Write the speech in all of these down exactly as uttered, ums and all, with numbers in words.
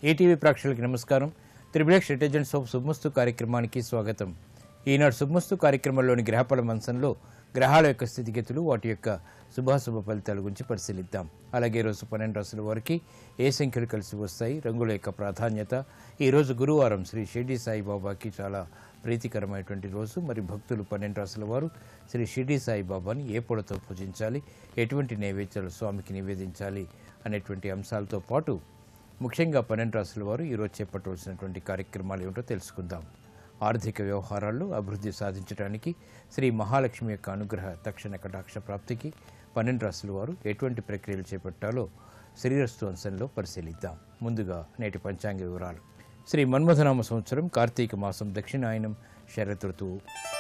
ETV ప్రేక్షకులకు నమస్కారం. Triple detergents of శుభమస్తు కార్యక్రమానికి స్వాగతం. ఈనాడు శుభమస్తు కార్యక్రమంలోని గ్రహఫల మంచంలో గ్రహాల యొక్క స్థితిగతులు, వాటి యొక్క శుభాశుభ ఫలితాల గురించి పరిశీలిద్దాం. అలాగే రోజు పన్నెండు రాశుల వారికి ఏ సంఖ్యలు కలిసి వస్తాయి, రంగుల యొక్క ప్రాధాన్యత. ఈరోజు గురువారం శ్రీ షిర్డీ సాయిబాబాకి చాలా ప్రీతికరమైనటువంటి రోజు. మరి భక్తులు పన్నెండు రాశుల వారు శ్రీ షిర్డీ సాయిబాబాని ఏ పొడతో పూజించాలి, ఎటువంటి నైవేద్యాలు స్వామికి నివేదించాలి అనేటువంటి అంశాలతో పాటు ముఖ్యంగా పన్నెండు రాశుల వారు ఈరోజు చేపట్టవలసినటువంటి కార్యక్రమాలు ఏమిటో తెలుసుకుందాం. ఆర్థిక వ్యవహారాల్లో అభివృద్ధి సాధించడానికి శ్రీ మహాలక్ష్మి యొక్క అనుగ్రహ తక్షణ కటాక్ష ప్రాప్తికి పన్నెండు రాశుల వారు ఎటువంటి ప్రక్రియలు చేపట్టాలో శ్రీరస్తు అంశంలో పరిశీలిద్దాం. ముందుగా నేటి పంచాంగ వివరాలు. శ్రీ మన్మథనామ సంవత్సరం కార్తీక మాసం దక్షిణాయనం శరత్ ఋతువు.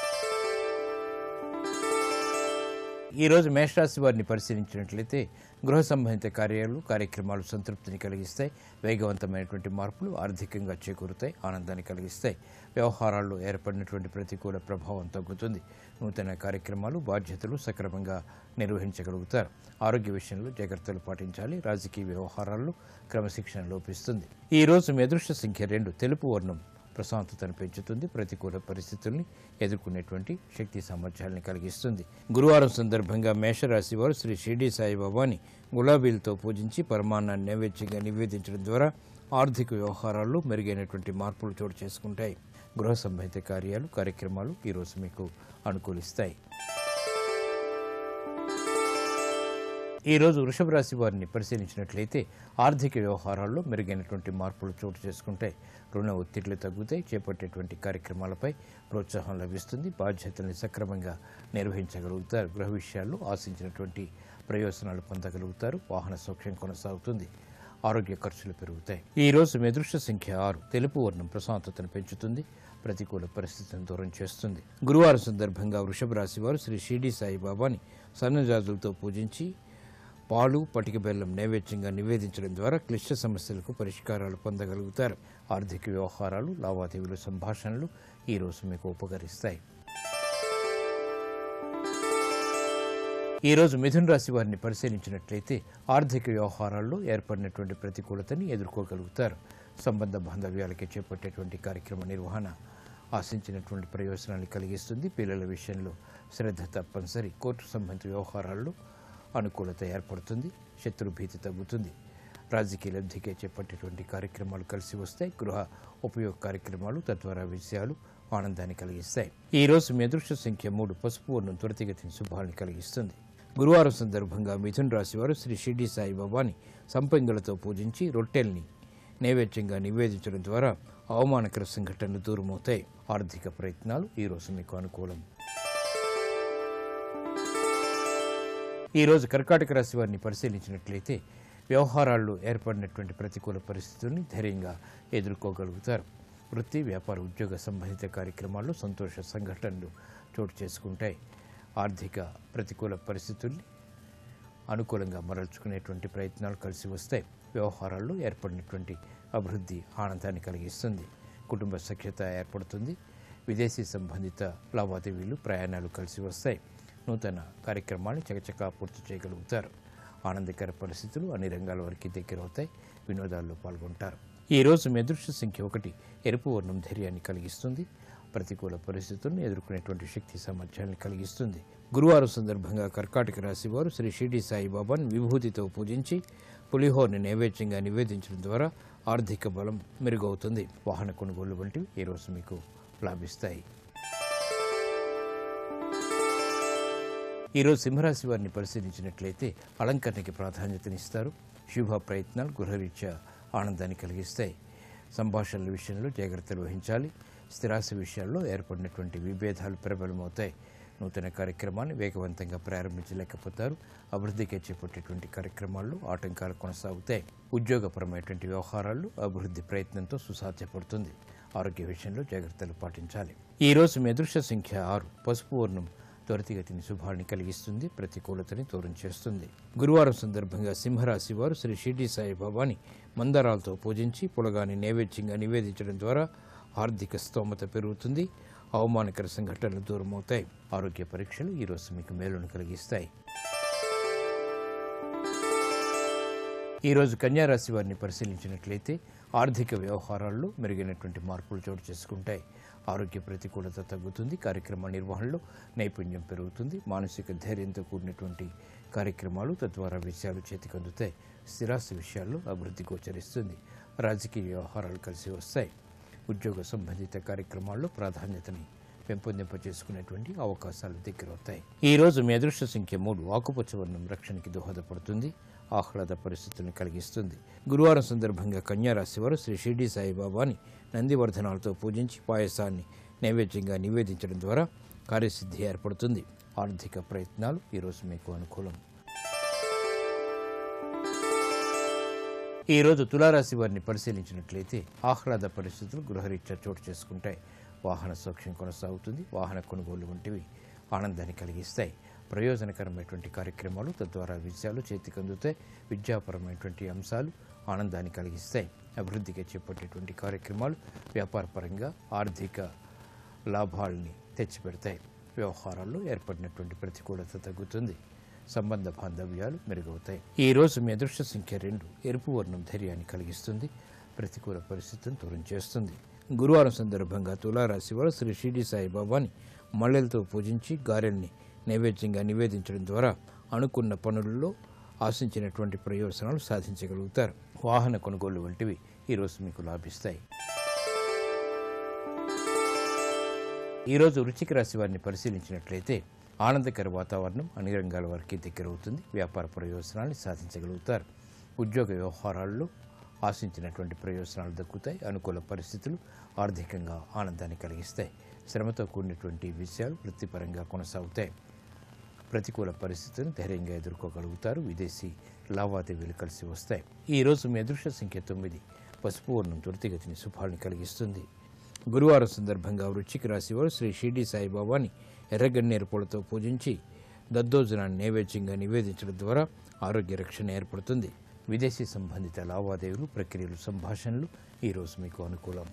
ఈరోజు మేషరాశి వారిని పరిశీలించినట్లయితే గృహ సంబంధిత కార్యాలు కార్యక్రమాలు సంతృప్తిని కలిగిస్తాయి. వేగవంతమైనటువంటి మార్పులు ఆర్థికంగా చేకూరుతాయి, ఆనందాన్ని కలిగిస్తాయి. వ్యవహారాల్లో ఏర్పడినటువంటి ప్రతికూల ప్రభావం తగ్గుతుంది. నూతన కార్యక్రమాలు బాధ్యతలు సక్రమంగా నిర్వహించగలుగుతారు. ఆరోగ్య విషయంలో జాగ్రత్తలు పాటించాలి. రాజకీయ వ్యవహారాల్లో క్రమశిక్షణ లోపిస్తుంది. ఈ రోజు మీ అదృష్ట సంఖ్య రెండు. తెలుపు వర్ణం ప్రశాంతతను పెంచుతుంది. ప్రతికూల పరిస్థితుల్ని ఎదుర్కొనేటువంటి శక్తి సామర్థ్యాలను కలిగిస్తుంది. గురువారం సందర్భంగా మేషరాశి వారు శ్రీ షిర్డీ సాయిబాబాని గులాబీలతో పూజించి పరమాన్నాన్ని నైవేద్యంగా నివేదించడం ద్వారా ఆర్థిక వ్యవహారాల్లో మెరుగైనటువంటి మార్పులు చోటు చేసుకుంటాయి. గృహ సంబంధిత కార్యాలు కార్యక్రమాలు ఈరోజు మీకు అనుకూలిస్తాయి. ఈరోజు వృషభ రాశి వారిని పరిశీలించినట్లయితే ఆర్థిక వ్యవహారాల్లో మెరుగైనటువంటి మార్పులు చోటు చేసుకుంటాయి. రుణ ఒత్తిళ్లు తగ్గుతాయి. చేపట్టేటువంటి కార్యక్రమాలపై ప్రోత్సాహం లభిస్తుంది. బాధ్యతల్ని సక్రమంగా నిర్వహించగలుగుతారు. గృహ విషయాల్లో ఆశించినటువంటి ప్రయోజనాలు పొందగలుగుతారు. వాహన సౌఖ్యం కొనసాగుతుంది. ఆరోగ్య ఖర్చులు పెరుగుతాయి. ఈ రోజు మీ అదృష్ట సంఖ్య ఆరు. తెలుపు వర్ణం ప్రశాంతతను పెంచుతుంది. ప్రతికూల పరిస్థితిని దూరం చేస్తుంది. గురువారం సందర్భంగా వృషభ రాశి వారు శ్రీ షిర్డీ సాయిబాబాని సన్నజాజులతో పూజించి పాలు పటిక బెల్లం నైవేద్యంగా నివేదించడం ద్వారా క్లిష్ట సమస్యలకు పరిష్కారాలు పొందగలుగుతారు. ఆర్థిక వ్యవహారాలు లావాదేవీలు సంభాషణలు ఈరోజు మీకు ఉపకరిస్తాయి. ఈరోజు మిథున రాశి వారిని పరిశీలించినట్లయితే ఆర్థిక వ్యవహారాల్లో ఏర్పడినటువంటి ప్రతికూలతని ఎదుర్కోగలుగుతారు. సంబంధ బాంధవ్యాలకి చేపట్టేటువంటి కార్యక్రమ నిర్వహణ ఆశించినటువంటి ప్రయోజనాన్ని కలిగిస్తుంది. పిల్లల విషయంలో శ్రద్ధ తప్పనిసరి. కోర్టు సంబంధిత వ్యవహారాల్లో అనుకూలత ఏర్పడుతుంది. శత్రు భీతి తగ్గుతుంది. రాజకీయ లబ్ధికే చేపట్టేటువంటి కార్యక్రమాలు కలిసి వస్తాయి. గృహ ఉపయోగ కార్యక్రమాలు తద్వారా విషయాలు ఆనందాన్ని కలిగిస్తాయి. ఈ రోజు మీ అదృష్ట సంఖ్య మూడు. పసుపు వర్ణం త్వరితగతిని శుభాన్ని కలిగిస్తుంది. గురువారం సందర్భంగా మిథున రాశి వారు శ్రీ షిర్డీ సాయిబాబాని సంపంగులతో పూజించి రొట్టెల్ని నైవేద్యంగా నివేదించడం ద్వారా అవమానకర సంఘటనలు దూరమవుతాయి. ఆర్థిక ప్రయత్నాలు ఈరోజు మీకు అనుకూలం. ఈరోజు కర్కాటక రాశి వారిని పరిశీలించినట్లయితే వ్యవహారాల్లో ఏర్పడినటువంటి ప్రతికూల పరిస్థితుల్ని ధైర్యంగా ఎదుర్కోగలుగుతారు. వృత్తి వ్యాపార ఉద్యోగ సంబంధిత కార్యక్రమాల్లో సంతోష సంఘటనలు చోటు చేసుకుంటాయి. ఆర్థిక ప్రతికూల పరిస్థితుల్ని అనుకూలంగా మరల్చుకునేటువంటి ప్రయత్నాలు కలిసి వస్తాయి. వ్యవహారాల్లో ఏర్పడినటువంటి అభివృద్ధి ఆనందాన్ని కలిగిస్తుంది. కుటుంబ సఖ్యత ఏర్పడుతుంది. విదేశీ సంబంధిత లావాదేవీలు ప్రయాణాలు కలిసి వస్తాయి. నూతన కార్యక్రమాన్ని చకచకా పూర్తి చేయగలుగుతారు. ఆనందకర పరిస్థితులు అన్ని రంగాల వారికి దగ్గరవుతాయి. వినోదాల్లో పాల్గొంటారు. ఈ రోజు మీ అదృష్ట సంఖ్య ఒకటి. ఎరుపు వర్ణం ధైర్యాన్ని కలిగిస్తుంది. ప్రతికూల పరిస్థితులను ఎదుర్కొనేటువంటి శక్తి సామర్థ్యాన్ని కలిగిస్తుంది. గురువారం సందర్భంగా కర్కాటక రాశి వారు శ్రీ షిర్డీ సాయిబాబాను విభూతితో పూజించి పులిహోరని నైవేద్యంగా నివేదించడం ద్వారా ఆర్థిక బలం మెరుగవుతుంది. వాహన కొనుగోలు వంటివి ఈరోజు మీకు లాభిస్తాయి. ఈరోజు సింహరాశి వారిని పరిశీలించినట్లయితే అలంకరణకి ప్రాధాన్యతనిస్తారు. శుభ ప్రయత్నాలు గృహరీత్యా ఆనందాన్ని కలిగిస్తాయి. సంభాషణల విషయంలో జాగ్రత్తలు వహించాలి. స్థిరాస్తి విషయాల్లో ఏర్పడినటువంటి విభేదాలు ప్రబలమవుతాయి. నూతన కార్యక్రమాన్ని వేగవంతంగా ప్రారంభించలేకపోతారు. అభివృద్ధికి చేపట్టేటువంటి కార్యక్రమాల్లో ఆటంకాలు కొనసాగుతాయి. ఉద్యోగపరమైనటువంటి వ్యవహారాల్లో అభివృద్ధి ప్రయత్నంతో సుసాధ్యపడుతుంది. ఆరోగ్య విషయంలో జాగ్రత్తలు పాటించాలి. ఈ రోజు మీ అదృష్ట సంఖ్య ఆరు. పసుపు వర్ణం త్వరితగతిని శుభాన్ని కలిగిస్తుంది. ప్రతికూలతని దూరం చేస్తుంది. గురువారం సందర్భంగా సింహరాశి వారు శ్రీ షిర్డీ సాయిబాబాని మందారాలతో పూజించి పులగాని నైవేద్యంగా నివేదించడం ద్వారా ఆర్థిక స్తోమత పెరుగుతుంది. అవమానకర సంఘటనలు దూరమవుతాయి. ఆరోగ్య పరీక్షలు ఈరోజు మీకు మేలును కలిగిస్తాయి. ఈరోజు కన్యారాశి వారిని పరిశీలించినట్లయితే ఆర్థిక వ్యవహారాల్లో మెరుగైనటువంటి మార్పులు చోటు చేసుకుంటాయి. ఆరోగ్య ప్రతికూలత తగ్గుతుంది. కార్యక్రమ నిర్వహణలో నైపుణ్యం పెరుగుతుంది. మానసిక ధైర్యంతో కూడినటువంటి కార్యక్రమాలు తద్వారా విషయాలు చేతికందుతాయి. స్థిరాస్తి విషయాల్లో అభివృద్ధి గోచరిస్తుంది. రాజకీయ వ్యవహారాలు కలిసి వస్తాయి. ఉద్యోగ సంబంధిత కార్యక్రమాల్లో ప్రాధాన్యతని పెంపొందింపచేసుకునేటువంటి అవకాశాలు దగ్గరవుతాయి. ఈ రోజు మీ అదృష్ట సంఖ్య మూడు. ఆకుపచ్చ వర్ణం రక్షణకి దోహదపడుతుంది. ఆహ్లాద పరిస్థితులను కలిగిస్తుంది. గురువారం సందర్భంగా కన్యారాశి వారు శ్రీ షిర్డీ సాయిబాబాని నందివర్ధనాలతో పూజించి పాయసాన్ని నైవేద్యంగా నివేదించడం ద్వారా కార్యసిద్ధి ఏర్పడుతుంది. ఆర్థిక ప్రయత్నాలు ఈరోజు మీకు అనుకూలం. ఈరోజు తులారాశి వారిని పరిశీలించినట్లయితే ఆహ్లాద పరిస్థితులు గృహరీత్యా చోటు చేసుకుంటాయి. వాహన సౌఖ్యం కొనసాగుతుంది. వాహన కొనుగోలు వంటివి ఆనందాన్ని కలిగిస్తాయి. ప్రయోజనకరమైనటువంటి కార్యక్రమాలు తద్వారా విజయాలు చేతికందుతాయి. విద్యాపరమైనటువంటి అంశాలు ఆనందాన్ని కలిగిస్తాయి. అభివృద్ధిగా చేపట్టేటువంటి కార్యక్రమాలు వ్యాపారపరంగా ఆర్థిక లాభాలని తెచ్చిపెడతాయి. వ్యవహారాల్లో ఏర్పడినటువంటి ప్రతికూలత తగ్గుతుంది. సంబంధ బాంధవ్యాలు మెరుగవుతాయి. ఈ రోజు మీ అదృష్ట సంఖ్య రెండు. ఎరుపు వర్ణం ధైర్యాన్ని కలిగిస్తుంది. ప్రతికూల పరిస్థితులను దూరం చేస్తుంది. గురువారం సందర్భంగా తులారాశి వారు శ్రీ షిర్డీ సాయిబాబాని మల్లెలతో పూజించి గారెల్ని నైవేద్యంగా నివేదించడం ద్వారా అనుకున్న పనులలో ఆశించినటువంటి ప్రయోజనాలు సాధించగలుగుతారు. వాహన కొనుగోలు వంటివి ఈరోజు మీకు లాభిస్తాయి. ఈరోజు వృశ్చిక రాశి వారిని పరిశీలించినట్లయితే ఆనందకర వాతావరణం అన్ని రంగాల వారికి దగ్గరవుతుంది. వ్యాపార ప్రయోజనాన్ని సాధించగలుగుతారు. ఉద్యోగ వ్యవహారాల్లో ఆశించినటువంటి ప్రయోజనాలు దక్కుతాయి. అనుకూల పరిస్థితులు ఆర్థికంగా ఆనందాన్ని కలిగిస్తాయి. శ్రమతో కూడినటువంటి విషయాలు వృత్తిపరంగా కొనసాగుతాయి. ప్రతికూల పరిస్థితులను ధైర్యంగా ఎదుర్కోగలుగుతారు. విదేశీ లావాదేవీలు కలిసి వస్తాయి. ఈరోజు మీ అదృష్ట సంఖ్య తొమ్మిది. పసుపు వర్ణం త్వరితగతిని శుభాలను కలిగిస్తుంది. గురువారం సందర్భంగా వృశ్చిక రాశి వారు శ్రీ షిర్డీ సాయిబాబాని ఎర్రగన్నేరు పూలతో పూజించి దద్దోజనాన్ని నైవేద్యంగా నివేదించడం ద్వారా ఆరోగ్య రక్షణ ఏర్పడుతుంది. విదేశీ సంబంధిత లావాదేవీలు ప్రక్రియలు సంభాషణలు ఈరోజు మీకు అనుకూలం.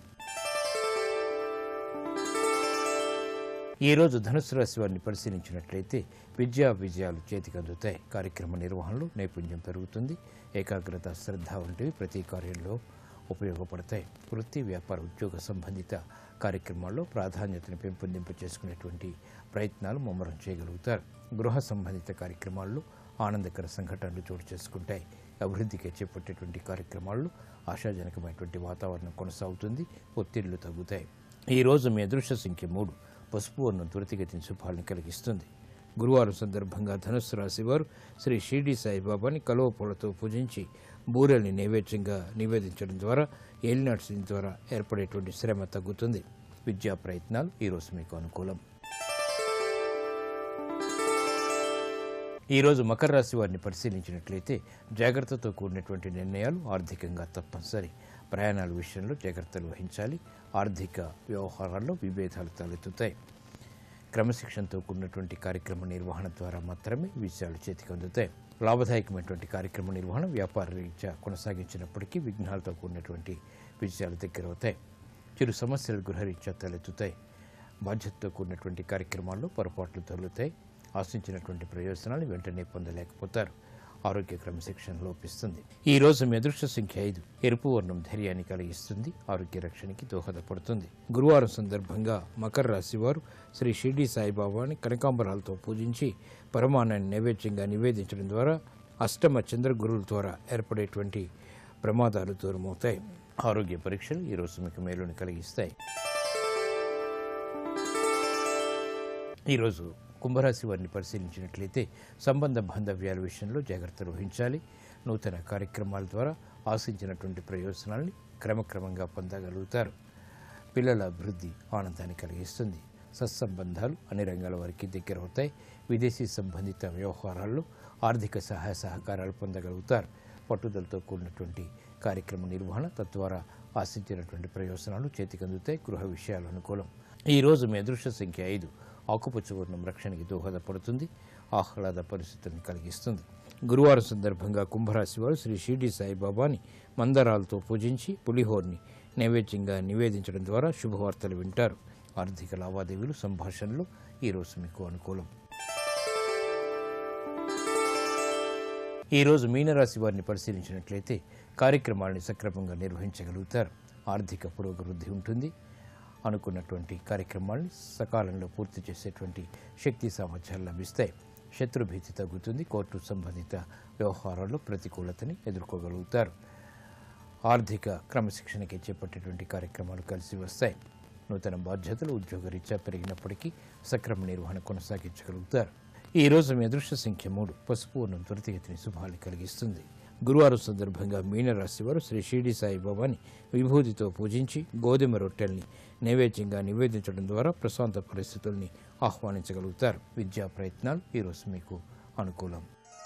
ఈరోజు ధనుసు రాశి వారిని పరిశీలించినట్లయితే విద్యా విజయాలు చేతికందుతాయి. కార్యక్రమ నిర్వహణలో నైపుణ్యం పెరుగుతుంది. ఏకాగ్రత శ్రద్ధ వంటివి ప్రతి కార్యంలో ఉపయోగపడతాయి. వృత్తి వ్యాపార ఉద్యోగ సంబంధిత కార్యక్రమాల్లో ప్రాధాన్యతను పెంపొందింప చేసుకునేటువంటి ప్రయత్నాలు ముమ్మరం చేయగలుగుతారు. గృహ సంబంధిత కార్యక్రమాల్లో ఆనందకర సంఘటనలు చోటు చేసుకుంటాయి. అభివృద్ధికి చేపట్టేటువంటి కార్యక్రమాల్లో ఆశాజనకమైనటువంటి వాతావరణం కొనసాగుతుంది. ఒత్తిళ్లు తగ్గుతాయి. ఈరోజు మీ అదృష్ట సంఖ్య మూడు. పసుపు వర్ణం త్వరితగతిని శుభాలను కలిగిస్తుంది. గురువారం సందర్భంగా ధనుస్సు రాశి వారు శ్రీ షిర్డీ సాయిబాబాని కలువ పూలతో పూజించి బూరెల్ని నైవేద్యంగా నివేదించడం ద్వారా ఏలినాటి శని ద్వారా ఏర్పడేటువంటి శ్రమ తగ్గుతుంది. విద్యా ప్రయత్నాలు ఈరోజు మీకు అనుకూలం. ఈరోజు మకర రాశి వారిని పరిశీలించినట్లయితే జాగ్రత్తతో కూడినటువంటి నిర్ణయాలు ఆర్థికంగా తప్పనిసరి. ప్రయాణాల విషయంలో జాగ్రత్తలు వహించాలి. ఆర్థిక వ్యవహారాల్లో విభేదాలు తలెత్తుతాయి. క్రమశిక్షణతో కూడినటువంటి కార్యక్రమ నిర్వహణ ద్వారా మాత్రమే విషయాలు చేతికి అందుతాయి. లాభదాయకమైనటువంటి కార్యక్రమ నిర్వహణ వ్యాపార రీత్యా కొనసాగించినప్పటికీ విఘ్నాలతో కూడినటువంటి విజయాలు దగ్గరవుతాయి. చిరు సమస్యలు గృహరీత్యా తలెత్తుతాయి. బాధ్యతతో కూడినటువంటి కార్యక్రమాల్లో పొరపాట్లు తొలుగుతాయి. ఆశించినటువంటి ప్రయోజనాలు వెంటనే పొందలేకపోతారు. ఆరోగ్య క్రమశిక్షణ లోపిస్తుంది. ఈ రోజు మీ అదృష్ట సంఖ్య ఐదు. ఎరుపు వర్ణం ధైర్యాన్ని కలిగిస్తుంది. ఆరోగ్య రక్షణకి దోహదపడుతుంది. గురువారం సందర్భంగా మకర రాశి వారు శ్రీ షిర్డీ సాయిబాబాని కనకాంబరాలతో పూజించి పరమాన్నాన్ని నైవేద్యంగా నివేదించడం ద్వారా అష్టమ చంద్ర గురువుల ద్వారా ఏర్పడేటువంటి ప్రమాదాలు దూరమవుతాయి. ఆరోగ్య పరీక్షలు ఈరోజు మీకు మేలుని కలిగిస్తాయి. ఈరోజు కుంభరాశి వారిని పరిశీలించినట్లయితే సంబంధ బాంధవ్యాల విషయంలో జాగ్రత్తలు వహించాలి. నూతన కార్యక్రమాల ద్వారా ఆశించినటువంటి ప్రయోజనాల్ని క్రమక్రమంగా పొందగలుగుతారు. పిల్లల అభివృద్ధి ఆనందాన్ని కలిగిస్తుంది. సత్సంబంధాలు అన్ని రంగాల వారికి దగ్గరవుతాయి. విదేశీ సంబంధిత వ్యవహారాల్లో ఆర్థిక సహాయ సహకారాలు పొందగలుగుతారు. పట్టుదలతో కూడినటువంటి కార్యక్రమ నిర్వహణ తద్వారా ఆశించినటువంటి ప్రయోజనాలు చేతికందుతాయి. గృహ విషయాలు అనుకూలం. ఈరోజు మీ అదృష్ట సంఖ్య ఐదు. ఆకుపచ్చ వర్ణం రక్షణకి దోహదపడుతుంది. ఆహ్లాద పరిస్థితులను కలిగిస్తుంది. గురువారం సందర్భంగా కుంభరాశి వారు శ్రీ షిర్డీ సాయిబాబాని మందారాలతో పూజించి పులిహోర్ని నైవేద్యంగా నివేదించడం ద్వారా శుభవార్తలు వింటారు. ఆర్థిక లావాదేవీలు సంభాషణలు ఈరోజు మీకు అనుకూలం. ఈరోజు మీనరాశి వారిని పరిశీలించినట్లయితే కార్యక్రమాలను సక్రమంగా నిర్వహించగలుగుతారు. ఆర్థిక పురోభివృద్ధి ఉంటుంది. అనుకున్నటువంటి కార్యక్రమాలను సకాలంలో పూర్తి చేసేటువంటి శక్తి సామర్థ్యాలు లభిస్తాయి. శత్రుభీతి తగ్గుతుంది. కోర్టు సంబంధిత వ్యవహారాల్లో ప్రతికూలతని ఎదుర్కోగలుగుతారు. ఆర్థిక క్రమశిక్షణకి చేపట్టేటువంటి కార్యక్రమాలు కలిసి వస్తాయి. నూతన బాధ్యతలు ఉద్యోగరీత్యా పెరిగినప్పటికీ సక్రమ నిర్వహణ కొనసాగించగలుగుతారు. ఈ రోజు మీ అదృష్ట సంఖ్య మూడు. పసుపు వర్ణం త్వరితగతిని శుభాలు కలిగిస్తుంది. గురువారం సందర్భంగా మీనరాశి వారు శ్రీ షిరిడి సాయిబాబాని విభూతితో పూజించి గోధుమ రొట్టెల్ని నైవేద్యంగా నివేదించడం ద్వారా ప్రశాంత పరిస్థితుల్ని ఆహ్వానించగలుగుతారు. విద్యా ప్రయత్నాలు ఈరోజు మీకు అనుకూలం.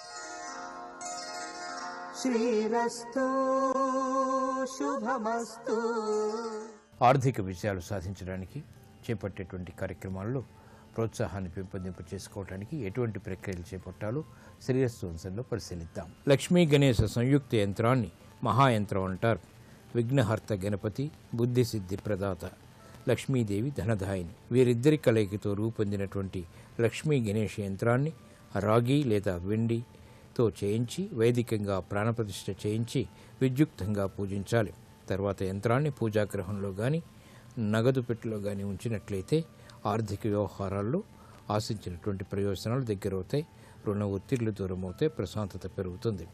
శ్రీరస్తు శుభమస్తు. ఆర్థిక విజయాలు సాధించడానికి చేపట్టేటువంటి కార్యక్రమాల్లో ప్రోత్సాహాన్ని పెంపొందింప చేసుకోవడానికి ఎటువంటి ప్రక్రియలు చేపట్టాలో శ్రీరస్తు అంశంలో పరిశీలిద్దాం. లక్ష్మీ గణేశ సంయుక్త యంత్రాన్ని మహాయంత్రం అంటారు. విఘ్నహర్త గణపతి, బుద్ధిసిద్ధి ప్రదాత లక్ష్మీదేవి ధనదాయిని. వీరిద్దరి కలయికతో రూపొందినటువంటి లక్ష్మీ గణేష యంత్రాన్ని రాగి లేదా వెండితో చేయించి వైదికంగా ప్రాణప్రతిష్ఠ చేయించి విద్యుక్తంగా పూజించాలి. తర్వాత యంత్రాన్ని పూజాగ్రహంలో కానీ నగదు పెట్టెలో కానీ ఉంచినట్లయితే ఆర్థిక వ్యవహారాల్లో ఆశించినటువంటి ప్రయోజనాలు దగ్గరవుతాయి. రుణ ఒత్తిళ్లు దూరమవుతాయి. ప్రశాంతత పెరుగుతుంది.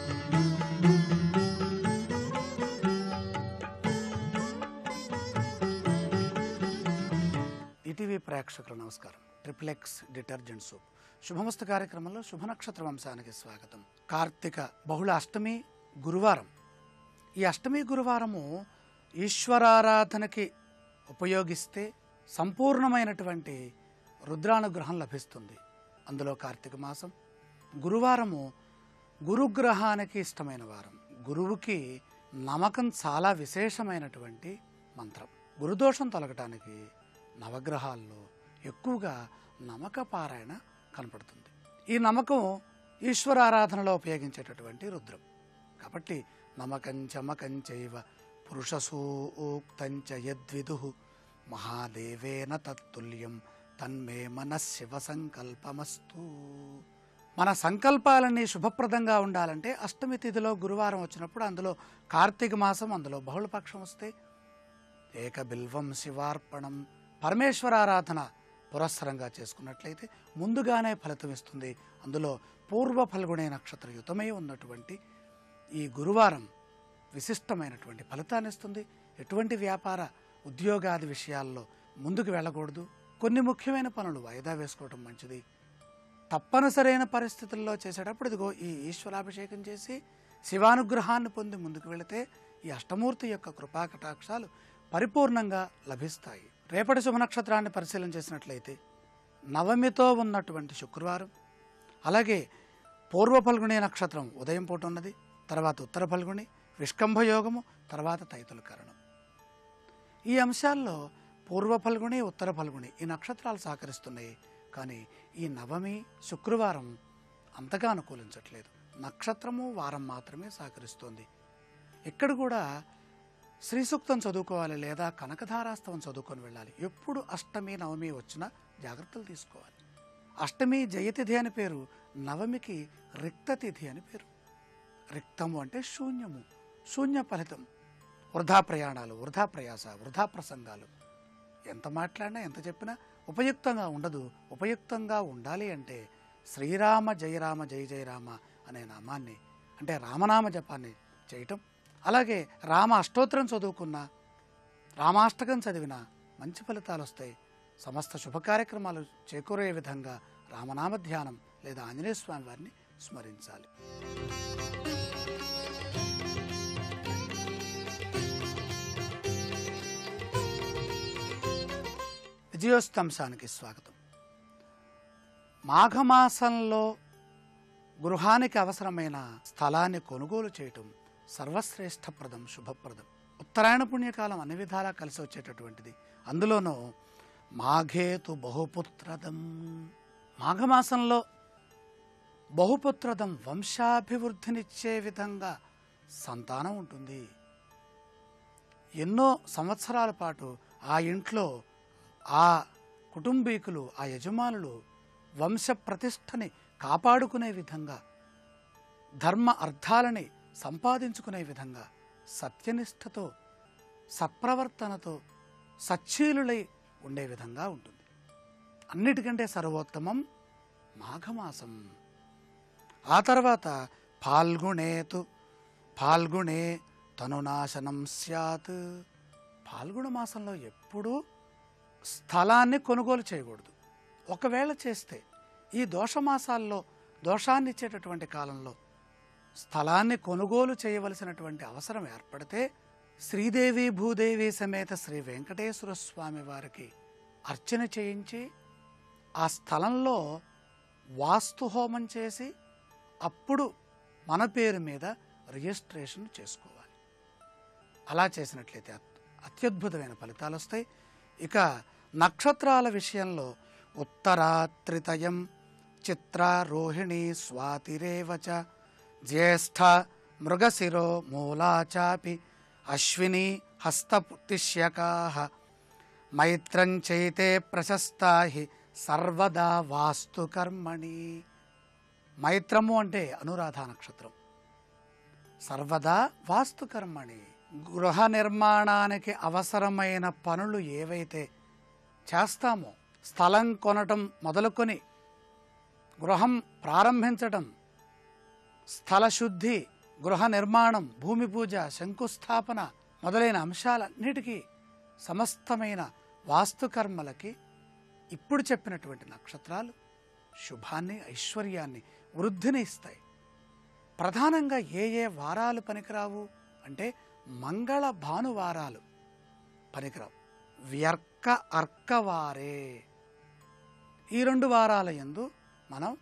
ఈటీవీ ప్రేక్షకులు నమస్కారం. ట్రిపుల్ ఎక్స్ డిటర్జెంట్ సోప్ శుభమస్తు కార్యక్రమంలో శుభ నక్షత్ర వంశానికి స్వాగతం. కార్తీక బహుళ అష్టమి గురువారం. ఈ అష్టమి గురువారము ఈశ్వరారాధనకి ఉపయోగిస్తే సంపూర్ణమైనటువంటి రుద్రానుగ్రహం లభిస్తుంది. అందులో కార్తీక మాసం గురువారము గురుగ్రహానికి ఇష్టమైన వారం. గురువుకి నమ్మకం చాలా విశేషమైనటువంటి మంత్రం. గురుదోషం తొలగటానికి నవగ్రహాల్లో ఎక్కువగా నమక పారాయణ కనపడుతుంది. ఈ నమ్మకం ఈశ్వరారాధనలో ఉపయోగించేటటువంటి రుద్రం కాబట్టి నమకంచమకంచైవ పురుషసూక్తంచ యద్విదు మహాదేవేన తత్తుల్యం తన్మే మన శివ సంకల్పమస్తు. మన సంకల్పాలన్నీ శుభప్రదంగా ఉండాలంటే అష్టమి తిథిలో గురువారం వచ్చినప్పుడు, అందులో కార్తీక మాసం, అందులో బహుళపక్షం వస్తే ఏక బిల్వం శివార్పణం పరమేశ్వరారాధన పురస్సరంగా చేసుకున్నట్లయితే ముందుగానే ఫలితం ఇస్తుంది. అందులో పూర్వ ఫల్గుణే నక్షత్రయుతమై ఉన్నటువంటి ఈ గురువారం విశిష్టమైనటువంటి ఫలితాన్ని ఇస్తుంది. ఎటువంటి వ్యాపార ఉద్యోగాది విషయాల్లో ముందుకు వెళ్ళకూడదు. కొన్ని ముఖ్యమైన పనులు వాయిదా వేసుకోవడం మంచిది. తప్పనిసరైన పరిస్థితుల్లో చేసేటప్పుడు ఇదిగో ఈ ఈశ్వరాభిషేకం చేసి శివానుగ్రహాన్ని పొంది ముందుకు వెళితే ఈ అష్టమూర్తి యొక్క కృపా కటాక్షాలు పరిపూర్ణంగా లభిస్తాయి. రేపటి శుభ నక్షత్రాన్ని పరిశీలన చేసినట్లయితే నవమితో ఉన్నటువంటి శుక్రవారం, అలాగే పూర్వ ఫల్గుణి నక్షత్రం ఉదయం పూట ఉన్నది, తర్వాత ఉత్తర ఫల్గుణి, విష్కంభయోగము, తర్వాత తైతుల కరణం. ఈ అంశాల్లో పూర్వ ఫల్గుణి, ఉత్తర ఫల్గుణి ఈ నక్షత్రాలు సహకరిస్తున్నాయి. కానీ ఈ నవమి శుక్రవారం అంతగా అనుకూలించట్లేదు. నక్షత్రము వారం మాత్రమే సహకరిస్తోంది. ఇక్కడ కూడా శ్రీ సూక్తం చదువుకోవాలి లేదా కనకధారాస్తవం చదువుకొని వెళ్ళాలి. ఎప్పుడు అష్టమి నవమి వచ్చినా జాగ్రత్తలు తీసుకోవాలి. అష్టమి జయతిథి అని పేరు, నవమికి రిక్తతిథి అని పేరు. రిక్తము అంటే శూన్యము, శూన్య ఫలితం, వృధా ప్రయాణాలు, వృధా ప్రయాస, వృధా ప్రసంగాలు. ఎంత మాట్లాడినా ఎంత చెప్పినా ఉపయుక్తంగా ఉండదు. ఉపయుక్తంగా ఉండాలి అంటే శ్రీరామ జయరామ జయ జయరామ అనే నామాన్ని, అంటే రామనామ జపాన్ని చేయటం, అలాగే రామ అష్టోత్తరం చదువుకున్నా, రామాష్టకం చదివినా మంచి ఫలితాలు వస్తాయి. సమస్త శుభ కార్యక్రమాలు చేకూరే విధంగా రామనామ ధ్యానం లేదా ఆంజనేయ స్వామి వారిని స్మరించాలి. విజయోస్తంశానికి స్వాగతం. మాఘమాసంలో గృహానికి అవసరమైన స్థలాన్ని కొనుగోలు చేయటం సర్వశ్రేష్టప్రదం, శుభప్రదం. ఉత్తరాయణ పుణ్యకాలం అన్ని విధాలా కలిసి వచ్చేటటువంటిది. అందులోనూ మాఘేతు బహుపుత్రదం, మాఘమాసంలో బహుపుత్రదం వంశాభివృద్ధినిచ్చే విధంగా సంతానం ఉంటుంది. ఎన్నో సంవత్సరాల పాటు ఆ ఇంట్లో ఆ కుటుంబీకులు, ఆ యజమానులు వంశ ప్రతిష్టని కాపాడుకునే విధంగా ధర్మ అర్థాలని సంపాదించుకునే విధంగా సత్యనిష్టతో సత్ప్రవర్తనతో సచ్చీలులై ఉండే విధంగా ఉంటుంది. అన్నిటికంటే సర్వోత్తమం మాఘమాసం. ఆ తర్వాత పాల్గొనేతు పాల్గొనే తనునాశనం స్యాత్. పాల్గొన మాసంలో ఎప్పుడూ స్థలాన్ని కొనుగోలు చేయకూడదు. ఒకవేళ చేస్తే ఈ దోషమాసాల్లో దోషాన్ని ఇచ్చేటటువంటి కాలంలో స్థలాన్ని కొనుగోలు చేయవలసినటువంటి అవసరం ఏర్పడితే శ్రీదేవి భూదేవి సమేత శ్రీ వెంకటేశ్వర స్వామి వారికి అర్చన చేయించి ఆ స్థలంలో వాస్తు హోమం చేసి అప్పుడు మన పేరు మీద రిజిస్ట్రేషన్ చేసుకోవాలి. అలా చేసినట్లయితే అత్యద్భుతమైన ఫలితాలు వస్తాయి. ఇక నక్షత్రాల విషయంలో ఉత్తరాత్రితయం చిత్ర రోహిణి స్వాతిరేవచ జ్యేష్ఠ మృగశిరో మూలాచాపి అశ్విని హస్తపుతిష్యకాః మైత్రం చైతే ప్రశస్తా హి సర్వదా వాస్తు కర్మణి. మైత్రము అంటే అనురాధ నక్షత్రం. సర్వదా వాస్తు కర్మణి. గృహ నిర్మాణానికి అవసరమైన పనులు ఏవైతే చేస్తామో, స్థలం కొనటం మొదలుకొని గృహం ప్రారంభించటం, స్థల శుద్ధి, గృహ నిర్మాణం, భూమి పూజ, శంకుస్థాపన మొదలైన అంశాలన్నిటికీ సమస్తమైన వాస్తుకర్మలకి ఇప్పుడు చెప్పినటువంటి నక్షత్రాలు శుభాన్ని, ఐశ్వర్యాన్ని, వృద్ధిని ఇస్తాయి. ప్రధానంగా ఏ ఏ వారాలు పనికిరావు అంటే మంగళ భానువారాలు పనికిరావు. వ్యర్క అర్కవారే ఈ రెండు వారాల యందు మనం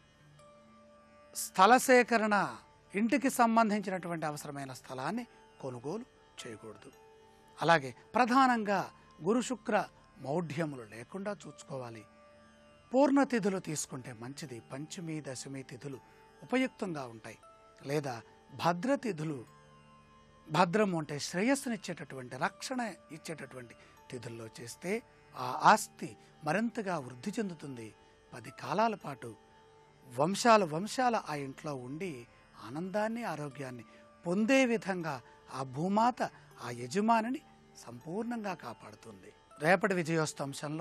స్థల సేకరణ, ఇంటికి సంబంధించినటువంటి అవసరమైన స్థలాన్ని కొనుగోలు చేయకూడదు. అలాగే ప్రధానంగా గురు శుక్ర మౌఢ్యములు లేకుండా చూసుకోవాలి. పూర్ణతిథులు తీసుకుంటే మంచిది. పంచమి దశమి తిథులు ఉపయుక్తంగా ఉంటాయి. లేదా భద్రతిథులు, భద్రము అంటే శ్రేయస్సునిచ్చేటటువంటి, రక్షణ ఇచ్చేటటువంటి తిథుల్లో చేస్తే ఆ ఆస్తి మరింతగా వృద్ధి చెందుతుంది. పది కాలాల పాటు వంశాలు వంశాల ఆ ఇంట్లో ఉండి ఆనందాన్ని, ఆరోగ్యాన్ని పొందే విధంగా ఆ భూమాత, ఆ యజమానిని సంపూర్ణంగా కాపాడుతుంది. రేపటి విజయోత్సవంలో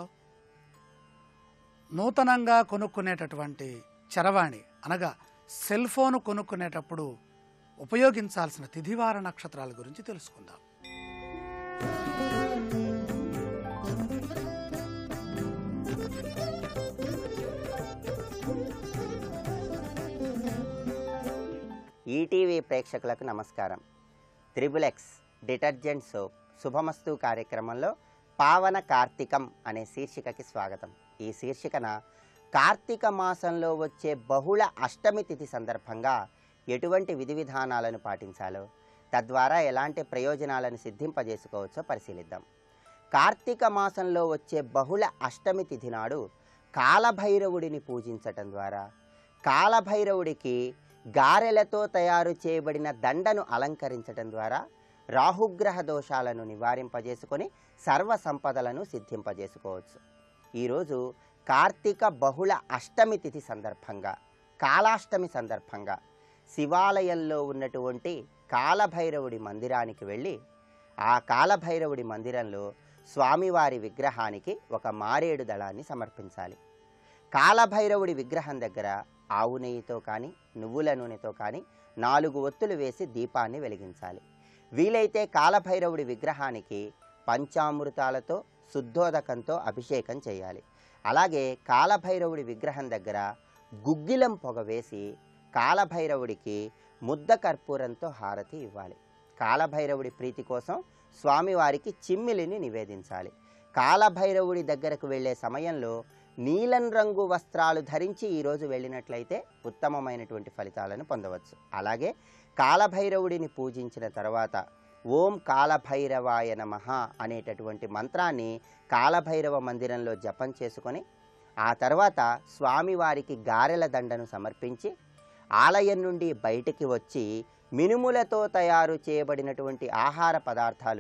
నూతనంగా కొనుక్కునేటటువంటి చరవాణి అనగా సెల్ ఫోన్ కొనుక్కునేటప్పుడు ఉపయోగించాల్సిన తిథివార నక్షత్రాల గురించి తెలుసుకుందాం. ఈటీవీ ప్రేక్షకులకు నమస్కారం. త్రిబుల్ ఎక్స్ డిటర్జెంట్ సోప్ శుభమస్తు కార్యక్రమంలో పావన కార్తీకం అనే శీర్షికకి స్వాగతం. ఈ శీర్షికన కార్తీక మాసంలో వచ్చే బహుళ అష్టమి తిథి సందర్భంగా ఎటువంటి విధి విధానాలను పాటించాలో, తద్వారా ఎలాంటి ప్రయోజనాలను సిద్ధింపజేసుకోవచ్చో పరిశీలిద్దాం. కార్తీక మాసంలో వచ్చే బహుళ అష్టమి తిథి నాడు కాలభైరవుడిని పూజించటం ద్వారా కాలభైరవుడికి గారెలతో తయారు చేయబడిన దండను అలంకరించటం ద్వారా రాహుగ్రహ దోషాలను నివారింపజేసుకొని సర్వ సంపదలను సిద్ధింపజేసుకోవచ్చు. ఈరోజు కార్తీక బహుళ అష్టమి తిథి సందర్భంగా, కాలాష్టమి సందర్భంగా శివాలయంలో ఉన్నటువంటి కాలభైరవుడి మందిరానికి వెళ్ళి ఆ కాలభైరవుడి మందిరంలో స్వామివారి విగ్రహానికి ఒక మారేడు దళాన్ని సమర్పించాలి. కాలభైరవుడి విగ్రహం దగ్గర ఆవు నెయ్యితో కానీ నువ్వుల నూనెతో కానీ నాలుగు ఒత్తులు వేసి దీపాన్ని వెలిగించాలి. వీలైతే కాలభైరవుడి విగ్రహానికి పంచామృతాలతో శుద్ధోదకంతో అభిషేకం చేయాలి. అలాగే కాలభైరవుడి విగ్రహం దగ్గర గుగ్గిలం పొగ వేసి కాలభైరవుడికి ముద్ద కర్పూరంతో హారతి ఇవ్వాలి. కాలభైరవుడి ప్రీతి కోసం స్వామివారికి చిమ్మిలిని నివేదించాలి. కాలభైరవుడి దగ్గరకు వెళ్ళే సమయంలో నీలం రంగు వస్త్రాలు ధరించి ఈరోజు వెళ్ళినట్లయితే ఉత్తమమైనటువంటి ఫలితాలను పొందవచ్చు. అలాగే కాలభైరవుడిని పూజించిన తర్వాత ఓం కాలభైరవాయ నమః అనేటటువంటి మంత్రాన్ని కాలభైరవ మందిరంలో జపం చేసుకొని ఆ తర్వాత స్వామివారికి గారెల దండను సమర్పించి ఆలయం నుండి బయటికి వచ్చి మినుములతో తయారు చేయబడినటువంటి ఆహార పదార్థాలు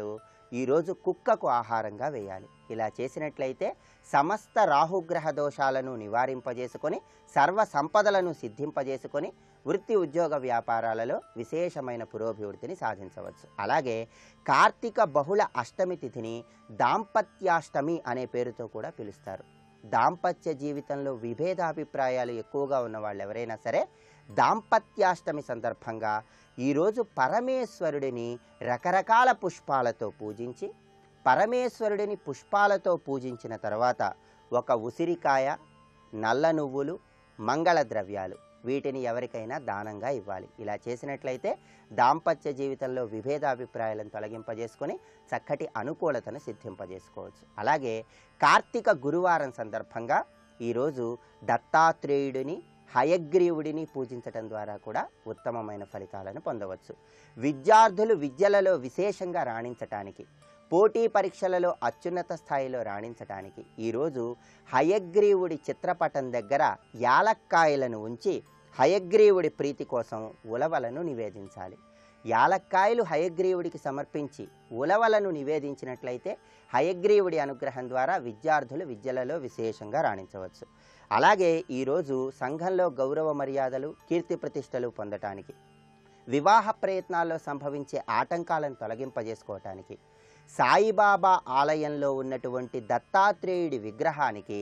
ఈరోజు కుక్కకు ఆహారంగా వేయాలి. ఇలా చేసినట్లయితే సమస్త రాహుగ్రహ దోషాలను నివారింపజేసుకొని సర్వ సంపదలను సిద్ధింపజేసుకొని వృత్తి ఉద్యోగ వ్యాపారాలలో విశేషమైన పురోభివృద్ధిని సాధించవచ్చు. అలాగే కార్తీక బహుళ అష్టమి తిథిని దాంపత్యాష్టమి అనే పేరుతో కూడా పిలుస్తారు. దాంపత్య జీవితంలో విభేదాభిప్రాయాలు ఎక్కువగా ఉన్న వాళ్ళు ఎవరైనా సరే దాంపత్యాష్టమి సందర్భంగా ఈరోజు పరమేశ్వరుడిని రకరకాల పుష్పాలతో పూజించి, పరమేశ్వరుడిని పుష్పాలతో పూజించిన తర్వాత ఒక ఉసిరికాయ, నల్ల నువ్వులు, మంగళ ద్రవ్యాలు వీటిని ఎవరికైనా దానంగా ఇవ్వాలి. ఇలా చేసినట్లయితే దాంపత్య జీవితంలో విభేదాభిప్రాయాలను తొలగింపజేసుకొని చక్కటి అనుకూలతను సిద్ధింపజేసుకోవచ్చు. అలాగే కార్తీక గురువారం సందర్భంగా ఈరోజు దత్తాత్రేయుడిని, హయగ్రీవుడిని పూజించటం ద్వారా కూడా ఉత్తమమైన ఫలితాలను పొందవచ్చు. విద్యార్థులు విద్యలలో విశేషంగా రాణించటానికి, పోటీ పరీక్షలలో అత్యున్నత స్థాయిలో రాణించటానికి ఈరోజు హయగ్రీవుడి చిత్రపటం దగ్గర యాలక్కాయలను ఉంచి హయగ్రీవుడి ప్రీతి కోసం ఉలవలను నివేదించాలి. యాలక్కాయలు హయగ్రీవుడికి సమర్పించి ఉలవలను నివేదించినట్లయితే హయగ్రీవుడి అనుగ్రహం ద్వారా విద్యార్థులు విద్యలలో విశేషంగా రాణించవచ్చు. అలాగే ఈరోజు సంఘంలో గౌరవ మర్యాదలు, కీర్తి ప్రతిష్టలు పొందటానికి, వివాహ ప్రయత్నాల్లో సంభవించే ఆటంకాలను తొలగింపజేసుకోవటానికి సాయిబాబా ఆలయంలో ఉన్నటువంటి దత్తాత్రేయుడి విగ్రహానికి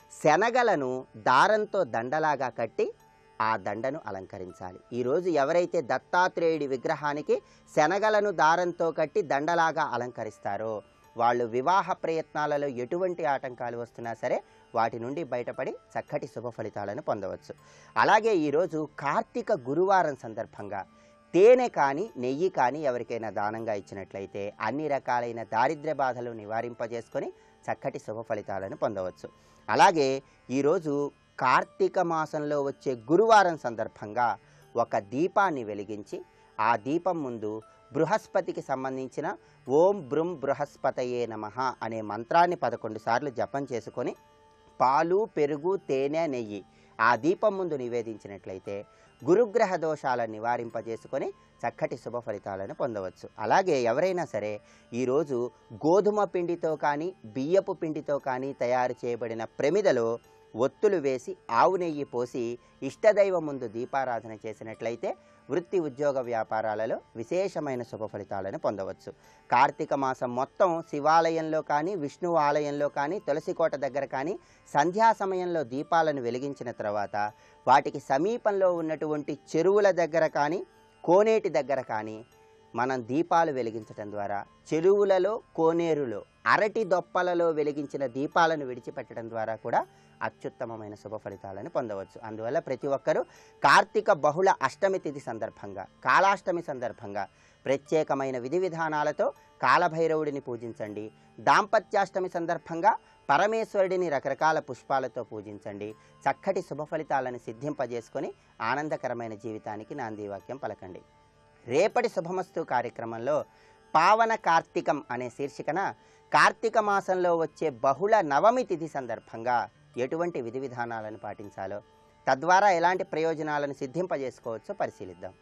శనగలను దారంతో దండలాగా కట్టి ఆ దండను అలంకరించాలి. ఈరోజు ఎవరైతే దత్తాత్రేయుడి విగ్రహానికి శనగలను దారంతో కట్టి దండలాగా అలంకరిస్తారో వాళ్ళు వివాహ ప్రయత్నాలలో ఎటువంటి ఆటంకాలు వస్తున్నా సరే వాటి నుండి బయటపడి చక్కటి శుభ ఫలితాలను పొందవచ్చు. అలాగే ఈరోజు కార్తీక గురువారం సందర్భంగా తేనె కానీ నెయ్యి కానీ ఎవరికైనా దానంగా ఇచ్చినట్లయితే అన్ని రకాలైన దారిద్ర్య బాధలు నివారింపజేసుకొని చక్కటి శుభ ఫలితాలను పొందవచ్చు. అలాగే ఈరోజు కార్తీక మాసంలో వచ్చే గురువారం సందర్భంగా ఒక దీపాన్ని వెలిగించి ఆ దీపం ముందు బృహస్పతికి సంబంధించిన ఓం బృం బృహస్పతయే నమః అనే మంత్రాన్ని పదకొండు సార్లు జపం చేసుకొని పాలు, పెరుగు, తేనె, నెయ్యి ఆ దీపం ముందు నివేదించినట్లయితే గురుగ్రహ దోషాలను నివారింపజేసుకొని చక్కటి శుభ ఫలితాలను పొందవచ్చు. అలాగే ఎవరైనా సరే ఈరోజు గోధుమ పిండితో కానీ బియ్యపు పిండితో కానీ తయారు చేయబడిన ప్రమిదలో ఒత్తులు వేసి ఆవు నెయ్యి పోసి ఇష్టదైవం ముందు దీపారాధన చేసినట్లయితే వృత్తి ఉద్యోగ వ్యాపారాలలో విశేషమైన శుభ ఫలితాలను పొందవచ్చు. కార్తీక మాసం మొత్తం శివాలయంలో కానీ, విష్ణు ఆలయంలో కానీ, తులసికోట దగ్గర కానీ సంధ్యా సమయంలో దీపాలను వెలిగించిన తర్వాత వాటికి సమీపంలో ఉన్నటువంటి చెరువుల దగ్గర కానీ, కోనేటి దగ్గర కానీ మనం దీపాలు వెలిగించటం ద్వారా చెరువులలో, కోనేరులో, అరటి దొప్పలలో వెలిగించిన దీపాలను విడిచిపెట్టడం ద్వారా కూడా అత్యుత్తమమైన శుభ ఫలితాలను పొందవచ్చు. అందువల్ల ప్రతి ఒక్కరూ కార్తీక బహుళ అష్టమి తిథి సందర్భంగా, కాలాష్టమి సందర్భంగా ప్రత్యేకమైన విధి విధానాలతో కాలభైరవుడిని పూజించండి. దాంపత్యాష్టమి సందర్భంగా పరమేశ్వరుడిని రకరకాల పుష్పాలతో పూజించండి. చక్కటి శుభ ఫలితాలను సిద్ధింపజేసుకొని ఆనందకరమైన జీవితానికి నాంది వాక్యం పలకండి. రేపటి శుభమస్తు కార్యక్రమంలో పావన కార్తీకం అనే శీర్షికన కార్తీక మాసంలో వచ్చే బహుళ నవమి తిథి సందర్భంగా ఎటువంటి విధి విధానాలను పాటించాలో, తద్వారా ఎలాంటి ప్రయోజనాలను సిద్ధింపజేసుకోవచ్చో పరిశీలిద్దాం.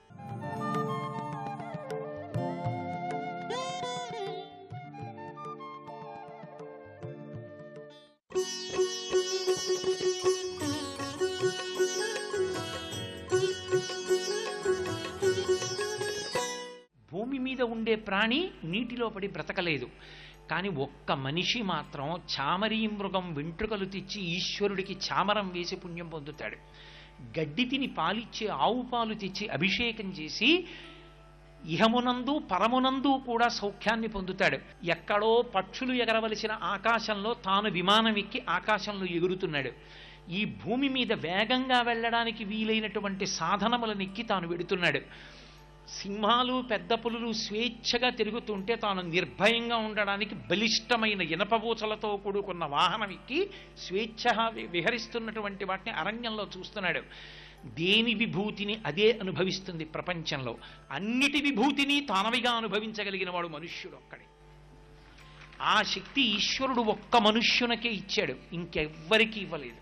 భూమి మీద ఉండే ప్రాణి నీటిలో పడి బ్రతకలేదు. కానీ ఒక్క మనిషి మాత్రం చామరీ మృగం వెంట్రుకలు తెచ్చి ఈశ్వరుడికి చామరం వేసి పుణ్యం పొందుతాడు. గడ్డి తిని పాలిచ్చే ఆవు పాలు తెచ్చి అభిషేకం చేసి ఇహమునందు పరమునందు కూడా సౌఖ్యాన్ని పొందుతాడు. ఎక్కడో పక్షులు ఎగరవలసిన ఆకాశంలో తాను విమానం ఎక్కి ఆకాశంలో ఎగురుతున్నాడు. ఈ భూమి మీద వేగంగా వెళ్ళడానికి వీలైనటువంటి సాధనములను ఎక్కి తాను వెడుతున్నాడు. సింహాలు, పెద్ద పులులు స్వేచ్ఛగా తిరుగుతుంటే తాను నిర్భయంగా ఉండడానికి బలిష్టమైన ఇనపబూచలతో కూడుకున్న వాహనం ఎక్కి స్వేచ్ఛగా విహరిస్తున్నటువంటి వాటిని అరణ్యంలో చూస్తున్నాడు. దేని విభూతిని అదే అనుభవిస్తుంది ప్రపంచంలో. అన్నిటి విభూతిని తానవిగా అనుభవించగలిగిన వాడు మనుష్యుడు ఒక్కడే. ఆ శక్తి ఈశ్వరుడు ఒక్క మనుష్యునికే ఇచ్చాడు, ఇంకెవ్వరికీ ఇవ్వలేదు.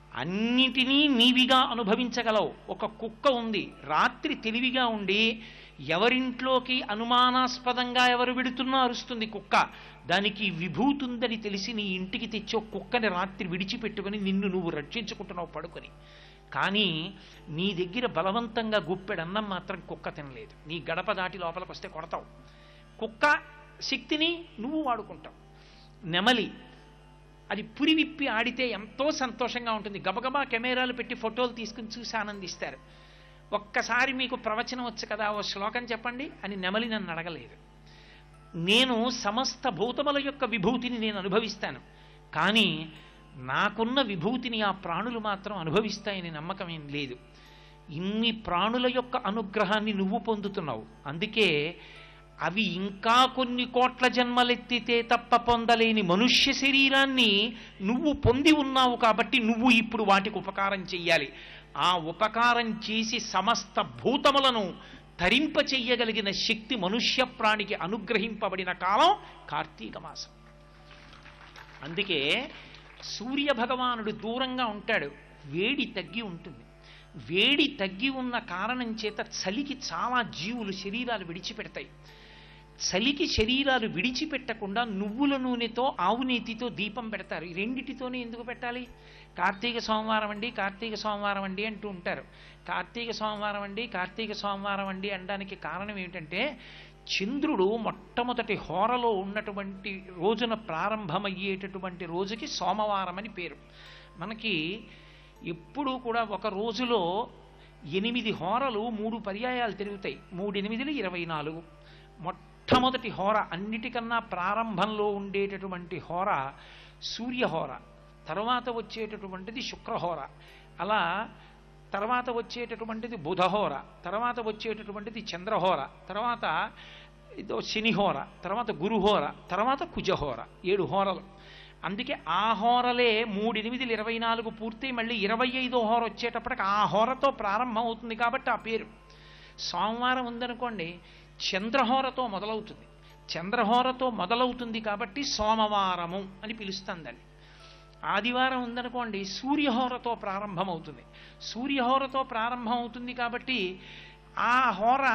అన్నిటినీ నీవిగా అనుభవించగలవు. ఒక కుక్క ఉంది, రాత్రి తెలివిగా ఉండి ఎవరింట్లోకి అనుమానాస్పదంగా ఎవరు విడుతున్నా అరుస్తుంది కుక్క. దానికి విభూతి ఉందని తెలిసి నీ ఇంటికి తెచ్చే కుక్కని రాత్రి విడిచిపెట్టుకుని నిన్ను నువ్వు రక్షించుకుంటున్నావు పడుకొని. కానీ నీ దగ్గర బలవంతంగా గుప్పెడన్నం మాత్రం కుక్క తినలేదు. నీ గడప దాటి లోపలికి వస్తే కొడతావు. కుక్క శక్తిని నువ్వు వాడుకుంటావు. నెమలి అది పురి విప్పి ఆడితే ఎంతో సంతోషంగా ఉంటుంది. గబగబా కెమెరాలు పెట్టి ఫోటోలు తీసుకుని చూసి ఆనందిస్తారు. ఒక్కసారి మీకు ప్రవచనం వచ్చు కదా, ఓ శ్లోకం చెప్పండి అని నెమలి నన్ను అడగలేదు. నేను సమస్త భూతముల యొక్క విభూతిని నేను అనుభవిస్తాను, కానీ నాకున్న విభూతిని ఆ ప్రాణులు మాత్రం అనుభవిస్తాయని నమ్మకం ఏం లేదు. ఇన్ని ప్రాణుల యొక్క అనుగ్రహాన్ని నువ్వు పొందుతున్నావు. అందుకే అవి ఇంకా కొన్ని కోట్ల జన్మలెత్తితే తప్ప పొందలేని మనుష్య శరీరాన్ని నువ్వు పొంది ఉన్నావు కాబట్టి నువ్వు ఇప్పుడు వాటికి ఉపకారం చెయ్యాలి. ఆ ఉపకారం చేసి సమస్త భూతములను తరింప చెయ్యగలిగిన శక్తి మనుష్య ప్రాణికి అనుగ్రహింపబడిన కాలం కార్తీక మాసం. అందుకే సూర్య భగవానుడు దూరంగా ఉంటాడు, వేడి తగ్గి ఉంటుంది. వేడి తగ్గి ఉన్న కారణం చేత చలికి చాలా జీవులు శరీరాలు విడిచిపెడతాయి. చలికి శరీరాలు విడిచిపెట్టకుండా నువ్వుల నూనెతో ఆవు నేతితో దీపం పెడతారు. ఈ రెండిటితోనే ఎందుకు పెట్టాలి? కార్తీక సోమవారం అండి కార్తీక సోమవారం అండి అంటూ ఉంటారు. కార్తీక సోమవారం అండి కార్తీక సోమవారం అండి అనడానికి కారణం ఏమిటంటే చంద్రుడు మొట్టమొదటి హోరలో ఉన్నటువంటి రోజున ప్రారంభమయ్యేటటువంటి రోజుకి సోమవారం అని పేరు. మనకి ఎప్పుడూ కూడా ఒక రోజులో ఎనిమిది హోరలు మూడు పర్యాయాలు తిరుగుతాయి. మూడు ఎనిమిదిలు ఇరవై నాలుగు. మొట్టమొదటి హోర అన్నిటికన్నా ప్రారంభంలో ఉండేటటువంటి హోర సూర్యహోర, తర్వాత వచ్చేటటువంటిది శుక్రహోర, అలా తర్వాత వచ్చేటటువంటిది బుధహోర, తర్వాత వచ్చేటటువంటిది చంద్రహోర, తర్వాత ఇదో శనిహోర, తర్వాత గురుహోర, తర్వాత కుజహోర. ఏడు హోరలు. అందుకే ఆ హోరలే మూడు ఎనిమిదిలు ఇరవై నాలుగు పూర్తి మళ్ళీ ఇరవై ఐదో హోర వచ్చేటప్పటికి ఆ హోరతో ప్రారంభం అవుతుంది కాబట్టి ఆ పేరు. సోమవారం ఉందనుకోండి చంద్రహోరతో మొదలవుతుంది. చంద్రహోరతో మొదలవుతుంది కాబట్టి సోమవారము అని పిలుస్తుందండి. ఆదివారం ఉందనుకోండి సూర్యహోరతో ప్రారంభమవుతుంది. సూర్యహోరతో ప్రారంభం అవుతుంది కాబట్టి ఆ హోర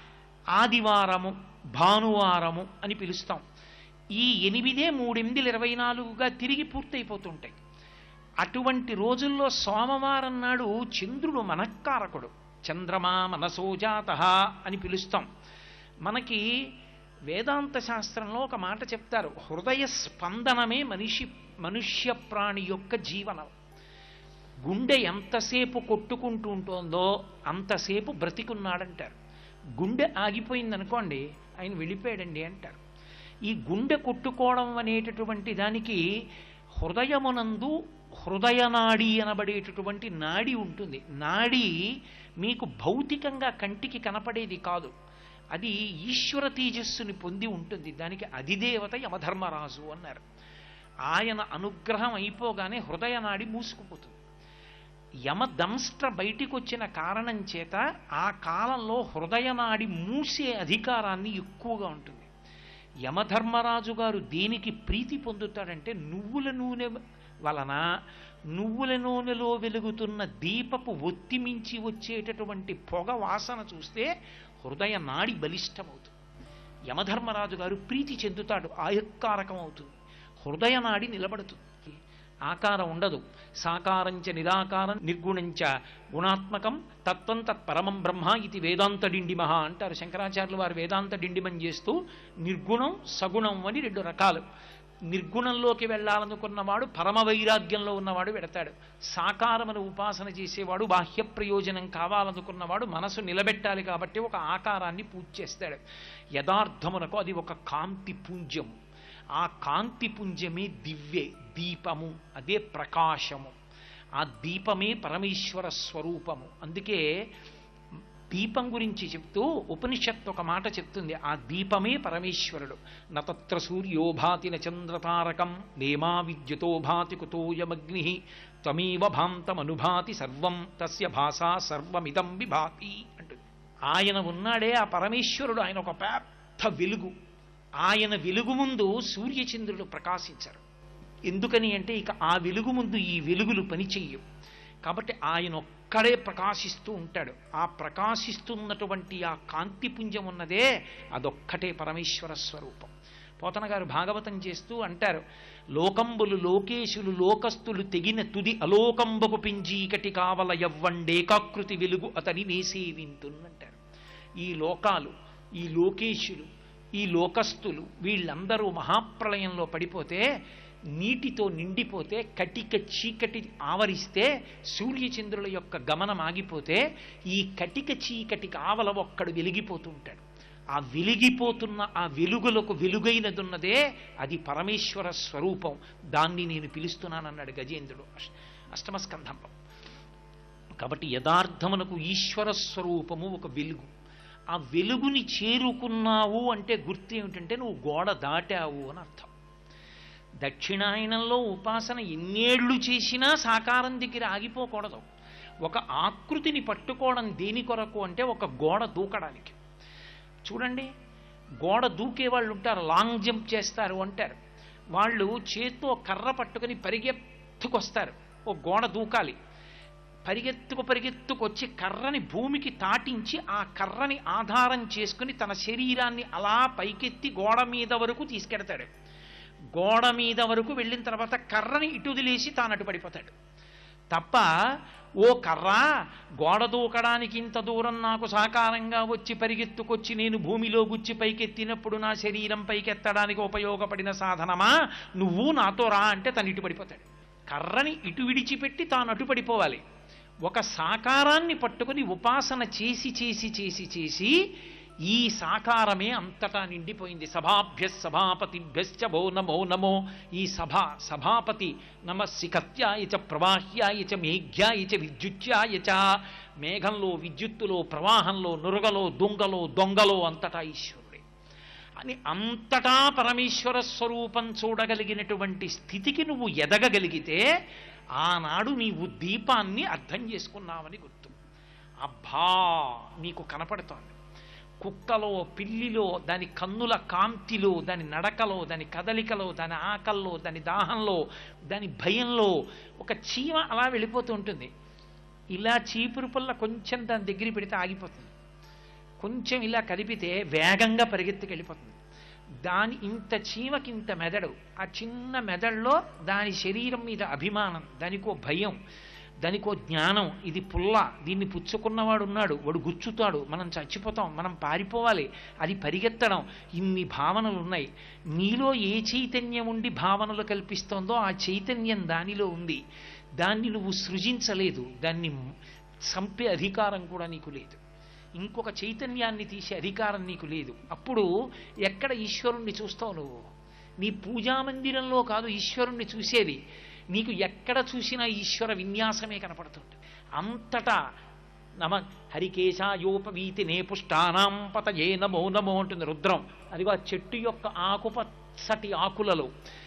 ఆదివారము భానువారము అని పిలుస్తాం. ఈ ఎనిమిదే మూడెనిమిదిలు ఇరవై నాలుగుగా తిరిగి పూర్తయిపోతుంటాయి. అటువంటి రోజుల్లో సోమవారం నాడు చంద్రుడు మనఃకారకుడు. చంద్రమా మనసోజాత అని పిలుస్తాం. మనకి వేదాంత శాస్త్రంలో ఒక మాట చెప్తారు, హృదయ స్పందనమే మనిషి మనుష్య ప్రాణి యొక్క జీవనం. గుండె ఎంతసేపు కొట్టుకుంటూ ఉంటుందో అంతసేపు బ్రతికున్నాడంటారు. గుండె ఆగిపోయిందనుకోండి ఆయన వెళ్ళిపోయాడండి అంటారు. ఈ గుండె కొట్టుకోవడం అనేటటువంటి దానికి హృదయమునందు హృదయనాడి అనబడేటటువంటి నాడి ఉంటుంది. నాడి మీకు భౌతికంగా కంటికి కనపడేది కాదు, అది ఈశ్వర తేజస్సుని పొంది ఉంటుంది. దానికి అధిదేవత యమధర్మరాజు అన్నారు. ఆయన అనుగ్రహం అయిపోగానే హృదయనాడి మూసుకుపోతుంది. యమదంష్ట్ర బయటికి వచ్చిన కారణం చేత ఆ కాలంలో హృదయనాడి మూసే అధికారాన్ని ఎక్కువగా ఉంటుంది. యమధర్మరాజు గారు దేనికి ప్రీతి పొందుతాడంటే నువ్వుల నూనె వలన నువ్వుల నూనెలో వెలుగుతున్న దీపపు ఒత్తి మించి వచ్చేటటువంటి పొగ వాసన చూస్తే హృదయ నాడి బలిష్టమవుతుంది. యమధర్మరాజు గారు ప్రీతి చెందుతాడు, ఆయక్కారకం అవుతుంది, హృదయ నాడి నిలబడుతుంది. ఆకారం ఉండదు. సాకారంచ నిరాకారం నిర్గుణంచ గుణాత్మకం తత్వం తత్పరమం బ్రహ్మ ఇది వేదాంత డిండిమహ అంటారు శంకరాచార్యులు వారు. వేదాంత డిండిమం చేస్తూ నిర్గుణం సగుణం అని రెండు రకాలు. నిర్గుణంలోకి వెళ్ళాలనుకున్నవాడు పరమ వైరాగ్యంలో ఉన్నవాడు వెడతాడు. సాకారమును ఉపాసన చేసేవాడు బాహ్య ప్రయోజనం కావాలనుకున్నవాడు మనసు నిలబెట్టాలి కాబట్టి ఒక ఆకారాన్ని పూజ చేస్తాడు. యథార్థమునకు అది ఒక కాంతి పుంజము. ఆ కాంతి పుంజమే దివ్యే దీపము, అదే ప్రకాశము. ఆ దీపమే పరమేశ్వర స్వరూపము. అందుకే దీపం గురించి చెప్తూ ఉపనిషత్తు ఒక మాట చెప్తుంది, ఆ దీపమే పరమేశ్వరుడు. నతత్ర సూర్యో భాతి న చంద్రతారకం నేమా విద్యుతో భాతి కుతోయమగ్ని త్వమేవ భాంతమనుభాతి సర్వం తస్య భాషా సర్వమిదం విభాతి అంటుంది. ఆయన ఉన్నాడే ఆ పరమేశ్వరుడు, ఆయన ఒక పెద్ద వెలుగు. ఆయన వెలుగు ముందు సూర్యచంద్రులు ప్రకాశించరు. ఎందుకని అంటే ఇక ఆ వెలుగు ముందు ఈ వెలుగులు పనిచెయ్యవు. కాబట్టి ఆయన ఒక్కడే ప్రకాశిస్తూ ఉంటాడు. ఆ ప్రకాశిస్తున్నటువంటి ఆ కాంతిపుంజం ఉన్నదే అదొక్కటే పరమేశ్వర స్వరూపం. పోతన గారు భాగవతం చేస్తూ అంటారు, లోకంబులు లోకేశులు లోకస్తులు తెగిన తుది అలోకంబకు పింజీకటి కావల యవ్వండేకాకృతి వెలుగు అతని నేసేవింతున్నంటారు. ఈ లోకాలు, ఈ లోకేశులు, ఈ లోకస్తులు వీళ్ళందరూ మహాప్రళయంలో పడిపోతే, నీటితో నిండిపోతే, కటిక చీకటి ఆవరిస్తే, సూర్యచంద్రుల యొక్క గమనం ఆగిపోతే, ఈ కటిక చీకటి కావల ఒక్కడు వెలిగిపోతూ ఉంటాడు. ఆ వెలిగిపోతున్న ఆ వెలుగులకు వెలుగైనదున్నదే అది పరమేశ్వర స్వరూపం. దాన్ని నేను పిలుస్తున్నానన్నాడు గజేంద్రుడు అష్టమ స్కంధంలో. కాబట్టి యథార్థమునకు ఈశ్వర స్వరూపము ఒక వెలుగు. ఆ వెలుగుని చేరుకున్నావు అంటే గుర్తు ఏమిటంటే నువ్వు గోడ దాటావు అని అర్థం. దక్షిణాయనంలో ఉపాసన ఎన్నేళ్లు చేసినా సాకారం దగ్గర ఆగిపోకూడదు. ఒక ఆకృతిని పట్టుకోవడం దేని కొరకు అంటే ఒక గోడ దూకడానికి. చూడండి, గోడ దూకే వాళ్ళు ఉంటారు, లాంగ్ జంప్ చేస్తారు అంటారు. వాళ్ళు చేత్తో కర్ర పట్టుకుని పరిగెత్తుకొస్తారు, ఓ గోడ దూకాలి. పరిగెత్తుకు పరిగెత్తుకొచ్చి కర్రని భూమికి తాటించి ఆ కర్రని ఆధారం చేసుకుని తన శరీరాన్ని అలా పైకెత్తి గోడ మీద వరకు తీసుకెడతాడు. గోడ మీద వరకు వెళ్ళిన తర్వాత కర్రని ఇటుదిలేసి తాను అటు పడిపోతాడు తప్ప, ఓ కర్రా గోడ దూకడానికి ఇంత దూరం నాకు సాకారంగా వచ్చి పరిగెత్తుకొచ్చి నేను భూమిలో గుచ్చి పైకెత్తినప్పుడు నా శరీరం పైకెత్తడానికి ఉపయోగపడిన సాధనమా, నువ్వు నాతో రా అంటే తను ఇటు పడిపోతాడు. కర్రని ఇటు విడిచిపెట్టి తాను అటు పడిపోవాలి. ఒక సాకారాన్ని పట్టుకుని ఉపాసన చేసి చేసి చేసి చేసి ఈ సాకారమే అంతటా నిండిపోయింది. సభాభ్య సభాపతిభ్యశ్చ భో నమో నమో. ఈ సభ సభాపతి నమస్సికత్యాయ చ ప్రవాహ్యాయ చ మేఘ్యాయ చ విద్యుత్యాయ చ. మేఘంలో, విద్యుత్తులో, ప్రవాహంలో, నురగలో, దొంగలో, దొంగలో అంతటా ఈశ్వరుడే అని అంతటా పరమేశ్వర స్వరూపం చూడగలిగినటువంటి స్థితికి నువ్వు ఎదగగలిగితే ఆనాడు నీవు దీపాన్ని అర్థం చేసుకున్నావని గుర్తు. అబ్బా నీకు కనపడుతోంది. కుక్కలో, పిల్లిలో, దాని కన్నుల కాంతిలో, దాని నడకలో, దాని కదలికలో, దాని ఆకల్లో, దాని దాహంలో, దాని భయంలో ఒక చీమ అలా వెళ్ళిపోతూ ఉంటుంది. ఇలా చీపురు పుల్ల కొంచెం దాని దగ్గర పెడితే ఆగిపోతుంది, కొంచెం ఇలా కదిపితే వేగంగా పరిగెత్తుకు వెళ్ళిపోతుంది. దాని ఇంత చీమకింత మెదడు, ఆ చిన్న మెదడులో దాని శరీరం మీద అభిమానం, దానికో భయం, దానికో జ్ఞానం. ఇది పుల్ల, దీన్ని పుచ్చుకున్నవాడు ఉన్నాడు, వాడు గుచ్చుతాడు, మనం చచ్చిపోతాం, మనం పారిపోవాలి, అది పరిగెత్తడం. ఇన్ని భావనలు ఉన్నాయి. నీలో ఏ చైతన్యం ఉండి భావనలు కల్పిస్తోందో ఆ చైతన్యం దానిలో ఉంది. దాన్ని నువ్వు సృజించలేదు, దాన్ని చంపే అధికారం కూడా నీకు లేదు. ఇంకొక చైతన్యాన్ని తీసే అధికారం నీకు లేదు. అప్పుడు ఎక్కడ ఈశ్వరుణ్ణి చూస్తావు నువ్వు? నీ పూజామందిరంలో కాదు ఈశ్వరుణ్ణి చూసేది, నీకు ఎక్కడ చూసినా ఈశ్వర విన్యాసమే కనపడుతుంది. అంతటా నమ హరికేశాయోపవీతి నే పుష్టానాం పతయే నమో నమో అంటుంది రుద్రం. అదిగో ఆ చెట్టు యొక్క ఆకుపచ్చటి ఆకులలో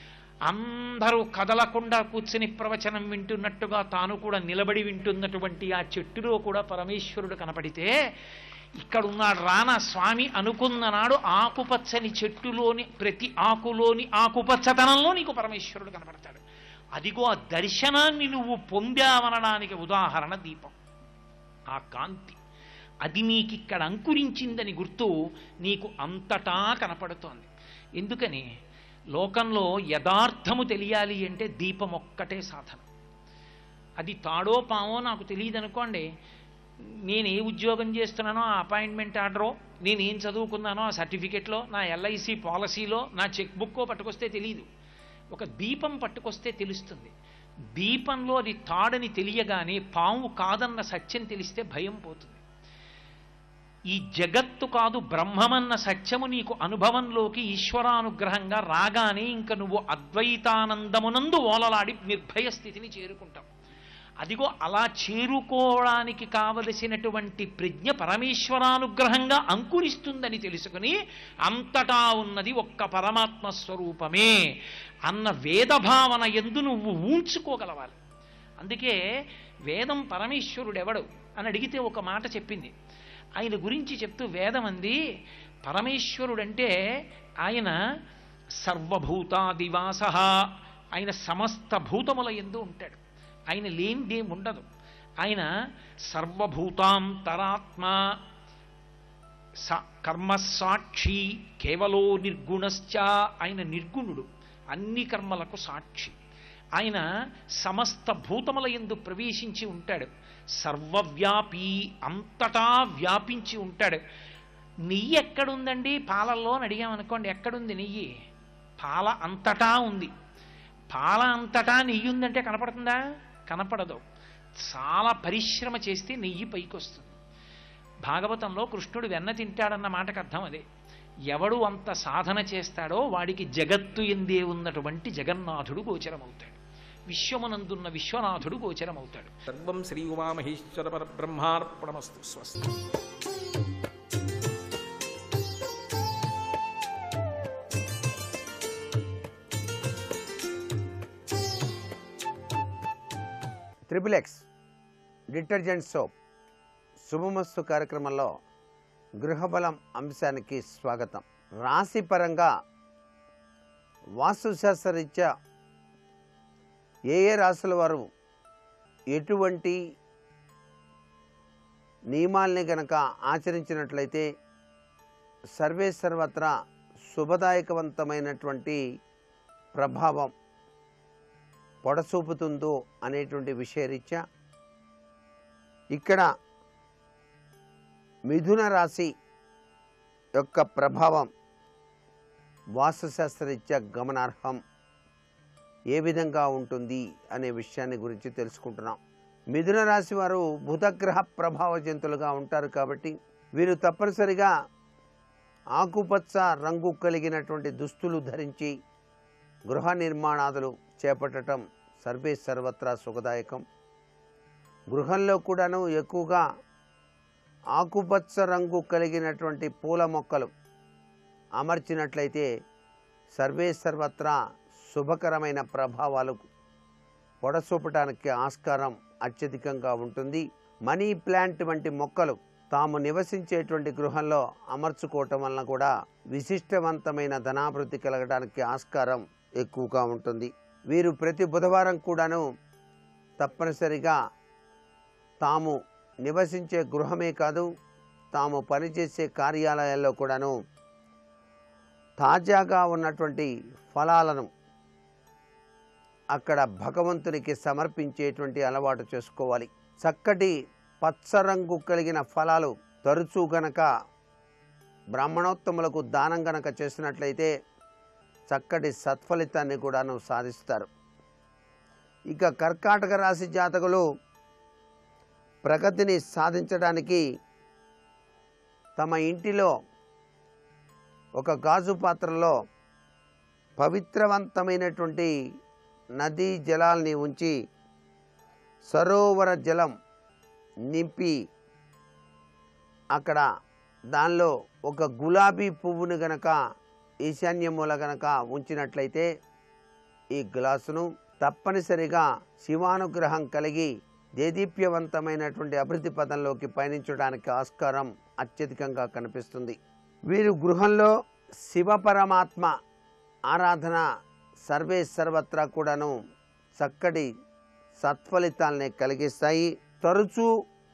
అందరూ కదలకుండా కూర్చుని ప్రవచనం వింటున్నట్టుగా తాను కూడా నిలబడి వింటున్నటువంటి ఆ చెట్టులో కూడా పరమేశ్వరుడు కనపడితే, ఇక్కడున్నాడు రానా స్వామి అనుకున్న నాడు ఆకుపచ్చని చెట్టులోని ప్రతి ఆకులోని ఆకుపచ్చతనంలో నీకు పరమేశ్వరుడు కనపడతాడు. అదిగో ఆ దర్శనాన్ని నువ్వు పొందావనడానికి ఉదాహరణ దీపం. ఆ కాంతి అది నీకిక్కడ అంకురించిందని గుర్తు నీకు అంతటా కనపడుతోంది. ఎందుకని? లోకంలో యథార్థము తెలియాలి అంటే దీపం ఒక్కటే సాధన. అది తాడో పామో నాకు తెలియదు అనుకోండి, నేను ఏ ఉద్యోగం చేస్తున్నానో ఆ అపాయింట్మెంట్ ఆర్డరో, నేనేం చదువుకున్నానో ఆ సర్టిఫికెట్లో, నా ఎల్ఐసి పాలసీలో నా చెక్ బుక్కో పట్టుకొస్తే తెలియదు. ఒక దీపం పట్టుకొస్తే తెలుస్తుంది. దీపంలో అది తాడని తెలియగానే పాము కాదన్న సత్యం తెలిస్తే భయం పోతుంది. ఈ జగత్తు కాదు బ్రహ్మమన్న సత్యము నీకు అనుభవంలోకి ఈశ్వరానుగ్రహంగా రాగానే ఇంక నువ్వు అద్వైతానందమునందు ఓలలాడి నిర్భయ స్థితిని చేరుకుంటావు. అదిగో అలా చేరుకోవడానికి కావలసినటువంటి ప్రజ్ఞ పరమేశ్వరానుగ్రహంగా అంకురిస్తుందని తెలుసుకుని అంతటా ఉన్నది ఒక్క పరమాత్మ స్వరూపమే అన్న వేదభావన యందు నువ్వు ఊంచుకోగలవాలి. అందుకే వేదం పరమేశ్వరుడెవడు అని అడిగితే ఒక మాట చెప్పింది. ఆయన గురించి చెప్తూ వేదం అంది, పరమేశ్వరుడంటే ఆయన సర్వభూతాదివాస, ఆయన సమస్త భూతముల యందు ఉంటాడు, ఆయన లేనిదేం ఉండదు. ఆయన సర్వభూతాంతరాత్మ స కర్మసాక్షి కేవలో నిర్గుణశ్చ, ఆయన నిర్గుణుడు, అన్ని కర్మలకు సాక్షి. ఆయన సమస్త భూతముల యందు ప్రవేశించి ఉంటాడు, సర్వవ్యాపి, అంతటా వ్యాపించి ఉంటాడు. నెయ్యి ఎక్కడుందండి పాలల్లో అని అడిగామనుకోండి, ఎక్కడుంది నెయ్యి? పాల అంతటా ఉంది. పాల అంతటా నెయ్యి ఉందంటే కనపడుతుందా? కనపడదు. చాలా పరిశ్రమ చేస్తే నెయ్యి పైకి వస్తుంది. భాగవతంలో కృష్ణుడు వెన్న తింటాడన్న మాటకు అర్థం అదే. ఎవడు అంత సాధన చేస్తాడో వాడికి జగత్తు ఎందే ఉన్నటువంటి జగన్నాథుడు గోచరమవుతాడు, విశ్వమునందున్న విశ్వనాథుడు గోచరమవుతాడు. సర్వం శ్రీ ఉమామహేశ్వర పరబ్రహ్మార్పణమస్తు. స్వస్తి. ట్రిపుల్ ఎక్స్ డిటర్జెంట్ సోప్ శుభమస్తు కార్యక్రమంలో గృహబలం అంశానికి స్వాగతం. రాశిపరంగా వాస్తుశాస్త్రరీత్యా ఏ ఏ రాశుల వారు ఎటువంటి నియమాల్ని గనక ఆచరించినట్లయితే సర్వే సర్వత్రా శుభదాయకవంతమైనటువంటి ప్రభావం పొడసూపుతుందో అనేటువంటి విషయరీత్యా ఇక్కడ మిథున రాశి యొక్క ప్రభావం వాస్తుశాస్త్రరీత్యా గమనార్హం. ఏ విధంగా ఉంటుంది అనే విషయాన్ని గురించి తెలుసుకుంటున్నాం. మిథున రాశి వారు బుధగ్రహ ప్రభావజంతులుగా ఉంటారు కాబట్టి వీరు తప్పనిసరిగా ఆకుపచ్చ రంగు కలిగినటువంటి దుస్తులు ధరించి గృహ నిర్మాణాదులు చేపట్టడం సర్వే సర్వత్రా సుఖదాయకం. గృహంలో కూడాను ఎక్కువగా ఆకుపచ్చ రంగు కలిగినటువంటి పూల మొక్కలు అమర్చినట్లయితే సర్వే సర్వత్రా శుభకరమైన ప్రభావాలు పొడసూపటానికి ఆస్కారం అత్యధికంగా ఉంటుంది. మనీ ప్లాంట్ వంటి మొక్కలు తాము నివసించేటువంటి గృహంలో అమర్చుకోవటం వలన కూడా విశిష్టవంతమైన ధనాభివృద్ధి కలగడానికి ఆస్కారం ఎక్కువగా ఉంటుంది. వీరు ప్రతి బుధవారం కూడాను తప్పనిసరిగా తాము నివసించే గృహమే కాదు తాము పనిచేసే కార్యాలయాల్లో కూడాను తాజాగా ఉన్నటువంటి ఫలాలను అక్కడ భగవంతునికి సమర్పించేటువంటి అలవాటు చేసుకోవాలి. చక్కటి పచ్చరంగు కలిగిన ఫలాలు తరచూ గనక బ్రాహ్మణోత్తములకు దానం గనక చేసినట్లయితే చక్కటి సత్ఫలితాన్ని కూడాను సాధిస్తారు. ఇక కర్కాటక రాశి జాతకులు ప్రగతిని సాధించడానికి తమ ఇంటిలో ఒక గాజు పాత్రలో పవిత్రవంతమైనటువంటి నదీ జలాల్ని ఉంచి సరోవర జలం నింపి అక్కడ దానిలో ఒక గులాబీ పువ్వును గనక ఈశాన్యమూల గనక ఉంచినట్లయితే ఈ గ్లాసును తప్పనిసరిగా శివానుగ్రహం కలిగి దేదీప్యవంతమైనటువంటి అభివృద్ధి పదంలోకి పయనించడానికి ఆస్కారం అత్యధికంగా కనిపిస్తుంది. వీరు గృహంలో శివ పరమాత్మ ఆరాధన సర్వే సర్వత్రా కూడాను చక్కటి సత్ఫలితాలనే కలిగిస్తాయి. తరచూ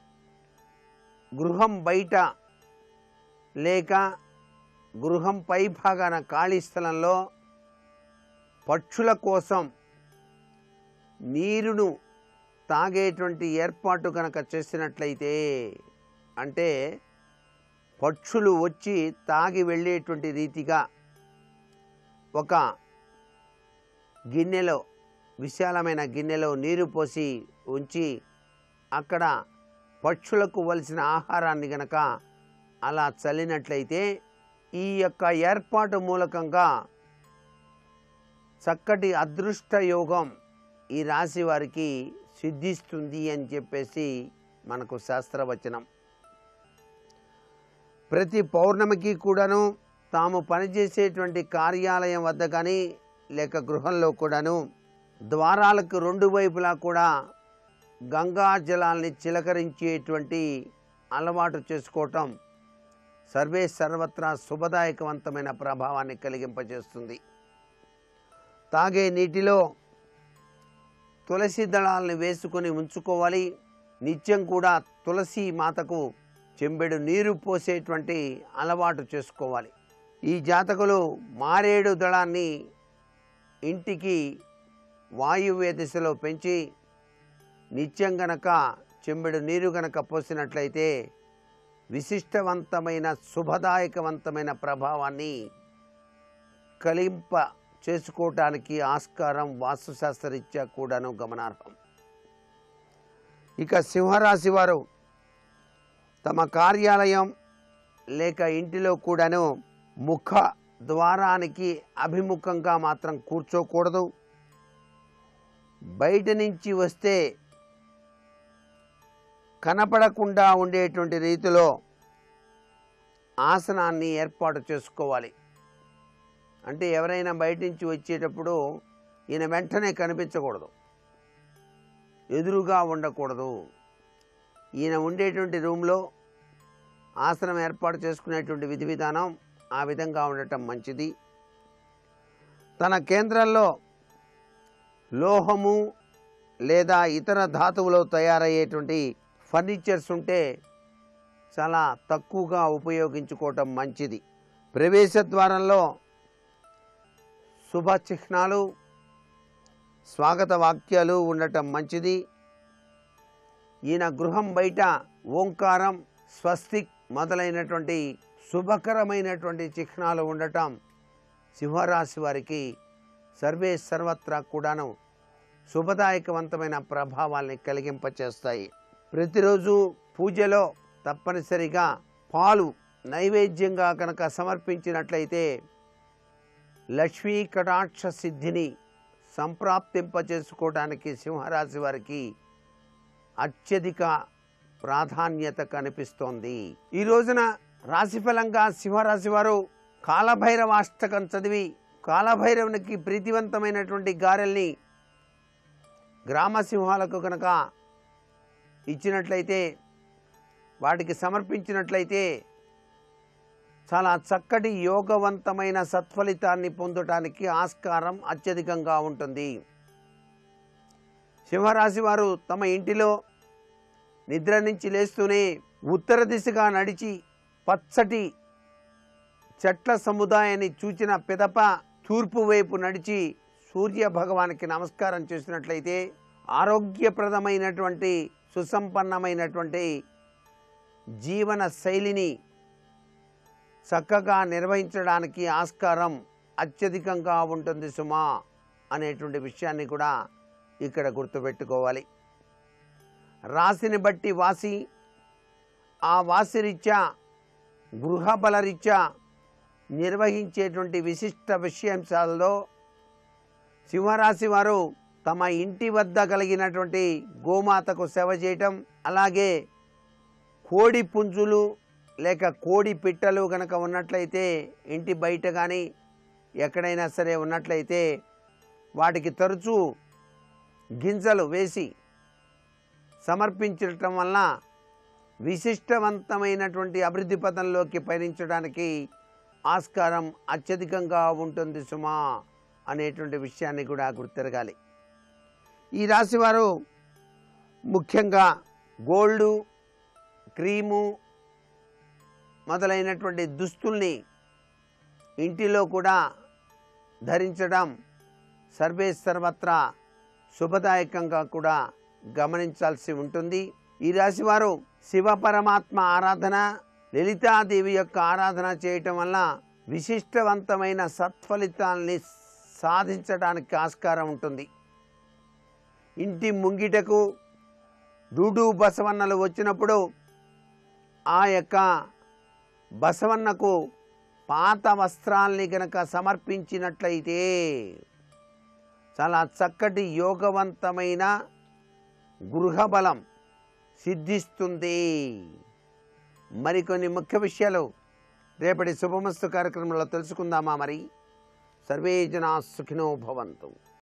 గృహం బయట లేక గృహం పై భాగాన ఖాళీ స్థలంలో పక్షుల కోసం నీరును తాగేటువంటి ఏర్పాటు కనుక చేసినట్లయితే అంటే పక్షులు వచ్చి తాగి వెళ్ళేటువంటి రీతిగా ఒక గిన్నెలో విశాలమైన గిన్నెలో నీరు పోసి ఉంచి అక్కడ పక్షులకు వలసిన ఆహారాన్ని గనక అలా చల్లినట్లయితే ఈ యొక్క ఏర్పాటు మూలకంగా చక్కటి అదృష్ట యోగం ఈ రాశి వారికి సిద్ధిస్తుంది అని చెప్పేసి మనకు శాస్త్రవచనం. ప్రతి పౌర్ణమికి కూడాను తాము పనిచేసేటువంటి కార్యాలయం వద్ద కానీ లేక గృహంలో కూడాను ద్వారాలకు రెండు వైపులా కూడా గంగా జలాల్ని చిలకరించేటువంటి అలవాటు చేసుకోవటం సర్వే సర్వత్రా శుభదాయకవంతమైన ప్రభావాన్ని కలిగింపజేస్తుంది. తాగే నీటిలో తులసి దళాలను వేసుకొని ఉంచుకోవాలి. నిత్యం కూడా తులసి మాతకు చెంబెడు నీరు పోసేటువంటి అలవాటు చేసుకోవాలి. ఈ జాతకులు మారేడు దళాన్ని ఇంటికి వాయువ్య దిశలో పెంచి నిత్యం గనక చెంబెడు నీరు గనక పోసినట్లయితే విశిష్టవంతమైన శుభదాయకవంతమైన ప్రభావాన్ని కలింప చేసుకోవటానికి ఆస్కారం వాస్తుశాస్త్రరీత్యా కూడాను గమనార్హం. ఇక సింహరాశి వారు తమ కార్యాలయం లేక ఇంటిలో కూడాను ముఖ ద్వారానికి అభిముఖంగా మాత్రం కూర్చోకూడదు. బయట నుంచి వస్తే కనపడకుండా ఉండేటువంటి రీతిలో ఆసనాన్ని ఏర్పాటు చేసుకోవాలి. అంటే ఎవరైనా బయట నుంచి వచ్చేటప్పుడు ఈయన వెంటనే కనిపించకూడదు, ఎదురుగా ఉండకూడదు. ఈయన ఉండేటువంటి రూమ్లో ఆసనం ఏర్పాటు చేసుకునేటువంటి విధి విధానం ఆ విధంగా ఉండటం మంచిది. తన కేంద్రంలో లోహము లేదా ఇతర ధాతువులో తయారయ్యేటువంటి ఫర్నిచర్స్ ఉంటే చాలా తక్కువగా ఉపయోగించుకోవటం మంచిది. ప్రవేశ ద్వారంలో శుభ చిహ్నాలు, స్వాగత వాక్యాలు ఉండటం మంచిది. ఈయన గృహం బయట ఓంకారం, స్వస్తిక్ మొదలైనటువంటి శుభకరమైనటువంటి చిహ్నాలు ఉండటం సింహరాశి వారికి సర్వే సర్వత్రా కూడాను శుభదాయకవంతమైన ప్రభావాల్ని కలిగింపచేస్తాయి. ప్రతిరోజు పూజలో తప్పనిసరిగా పాలు నైవేద్యంగా కనుక సమర్పించినట్లయితే లక్ష్మీ కటాక్ష సిద్ధిని సంప్రాప్తింపచేసుకోవడానికి సింహరాశి వారికి అత్యధిక ప్రాధాన్యత కనిపిస్తోంది. ఈ రోజున రాశిఫలంగా సింహరాశి వారు కాలభైరవాష్టకం చదివి కాలభైరవునికి ప్రీతివంతమైనటువంటి గారెల్ని గ్రామ సింహాలకు కనుక ఇచ్చినట్లయితే, వాటికి సమర్పించినట్లయితే చాలా చక్కటి యోగవంతమైన సత్ఫలితాన్ని పొందటానికి ఆస్కారం అత్యధికంగా ఉంటుంది. సింహరాశి వారు తమ ఇంటిలో నిద్ర నుంచి లేస్తూనే ఉత్తర దిశగా నడిచి పచ్చటి చెట్ల సముదాయాన్ని చూచిన పిదప తూర్పు వైపు నడిచి సూర్య భగవానికి నమస్కారం చేసినట్లయితే ఆరోగ్యప్రదమైనటువంటి సుసంపన్నమైనటువంటి జీవన శైలిని చక్కగా నిర్వహించడానికి ఆస్కారం అత్యధికంగా ఉంటుంది సుమా అనేటువంటి విషయాన్ని కూడా ఇక్కడ గుర్తుపెట్టుకోవాలి. రాశిని బట్టి వాసి, ఆ వాసి రీత్యా గృహబల రీత్యా నిర్వహించేటువంటి విశిష్ట విషయాంశాలలో సింహరాశి వారు తమ ఇంటి వద్ద కలిగినటువంటి గోమాతకు సేవ చేయటం, అలాగే కోడి పుంజులు లేక కోడి పిట్టలు కనుక ఉన్నట్లయితే ఇంటి బయట కానీ ఎక్కడైనా సరే ఉన్నట్లయితే వాటికి తరచూ గింజలు వేసి సమర్పించటం వలన విశిష్టవంతమైనటువంటి అభివృద్ధి పథంలోకి పయనించడానికి ఆస్కారం అత్యధికంగా ఉంటుంది సుమా అనేటువంటి విషయాన్ని కూడా గుర్తెరగాలి. ఈ రాశివారు ముఖ్యంగా గోల్డు, క్రీము మొదలైనటువంటి దుస్తుల్ని ఇంటిలో కూడా ధరించడం సర్వే సర్వత్రా శుభదాయకంగా కూడా గమనించాల్సి ఉంటుంది. ఈ రాశివారు శివ పరమాత్మ ఆరాధన, లలితాదేవి యొక్క ఆరాధన చేయటం వల్ల విశిష్టవంతమైన సత్ఫలితాల్ని సాధించడానికి ఆస్కారం ఉంటుంది. ఇంటి ముంగిటకు డూడు బసవన్నలు వచ్చినప్పుడు ఆ యొక్క బసవన్నకు పాత వస్త్రాల్ని గనక సమర్పించినట్లయితే చాలా చక్కటి యోగవంతమైన గృహబలం సిద్ధిస్తుంది. మరికొన్ని ముఖ్య విషయాలు రేపటి శుభమస్తు కార్యక్రమంలో తెలుసుకుందామా? మరి సర్వే జనా సుఖినో భవంతు.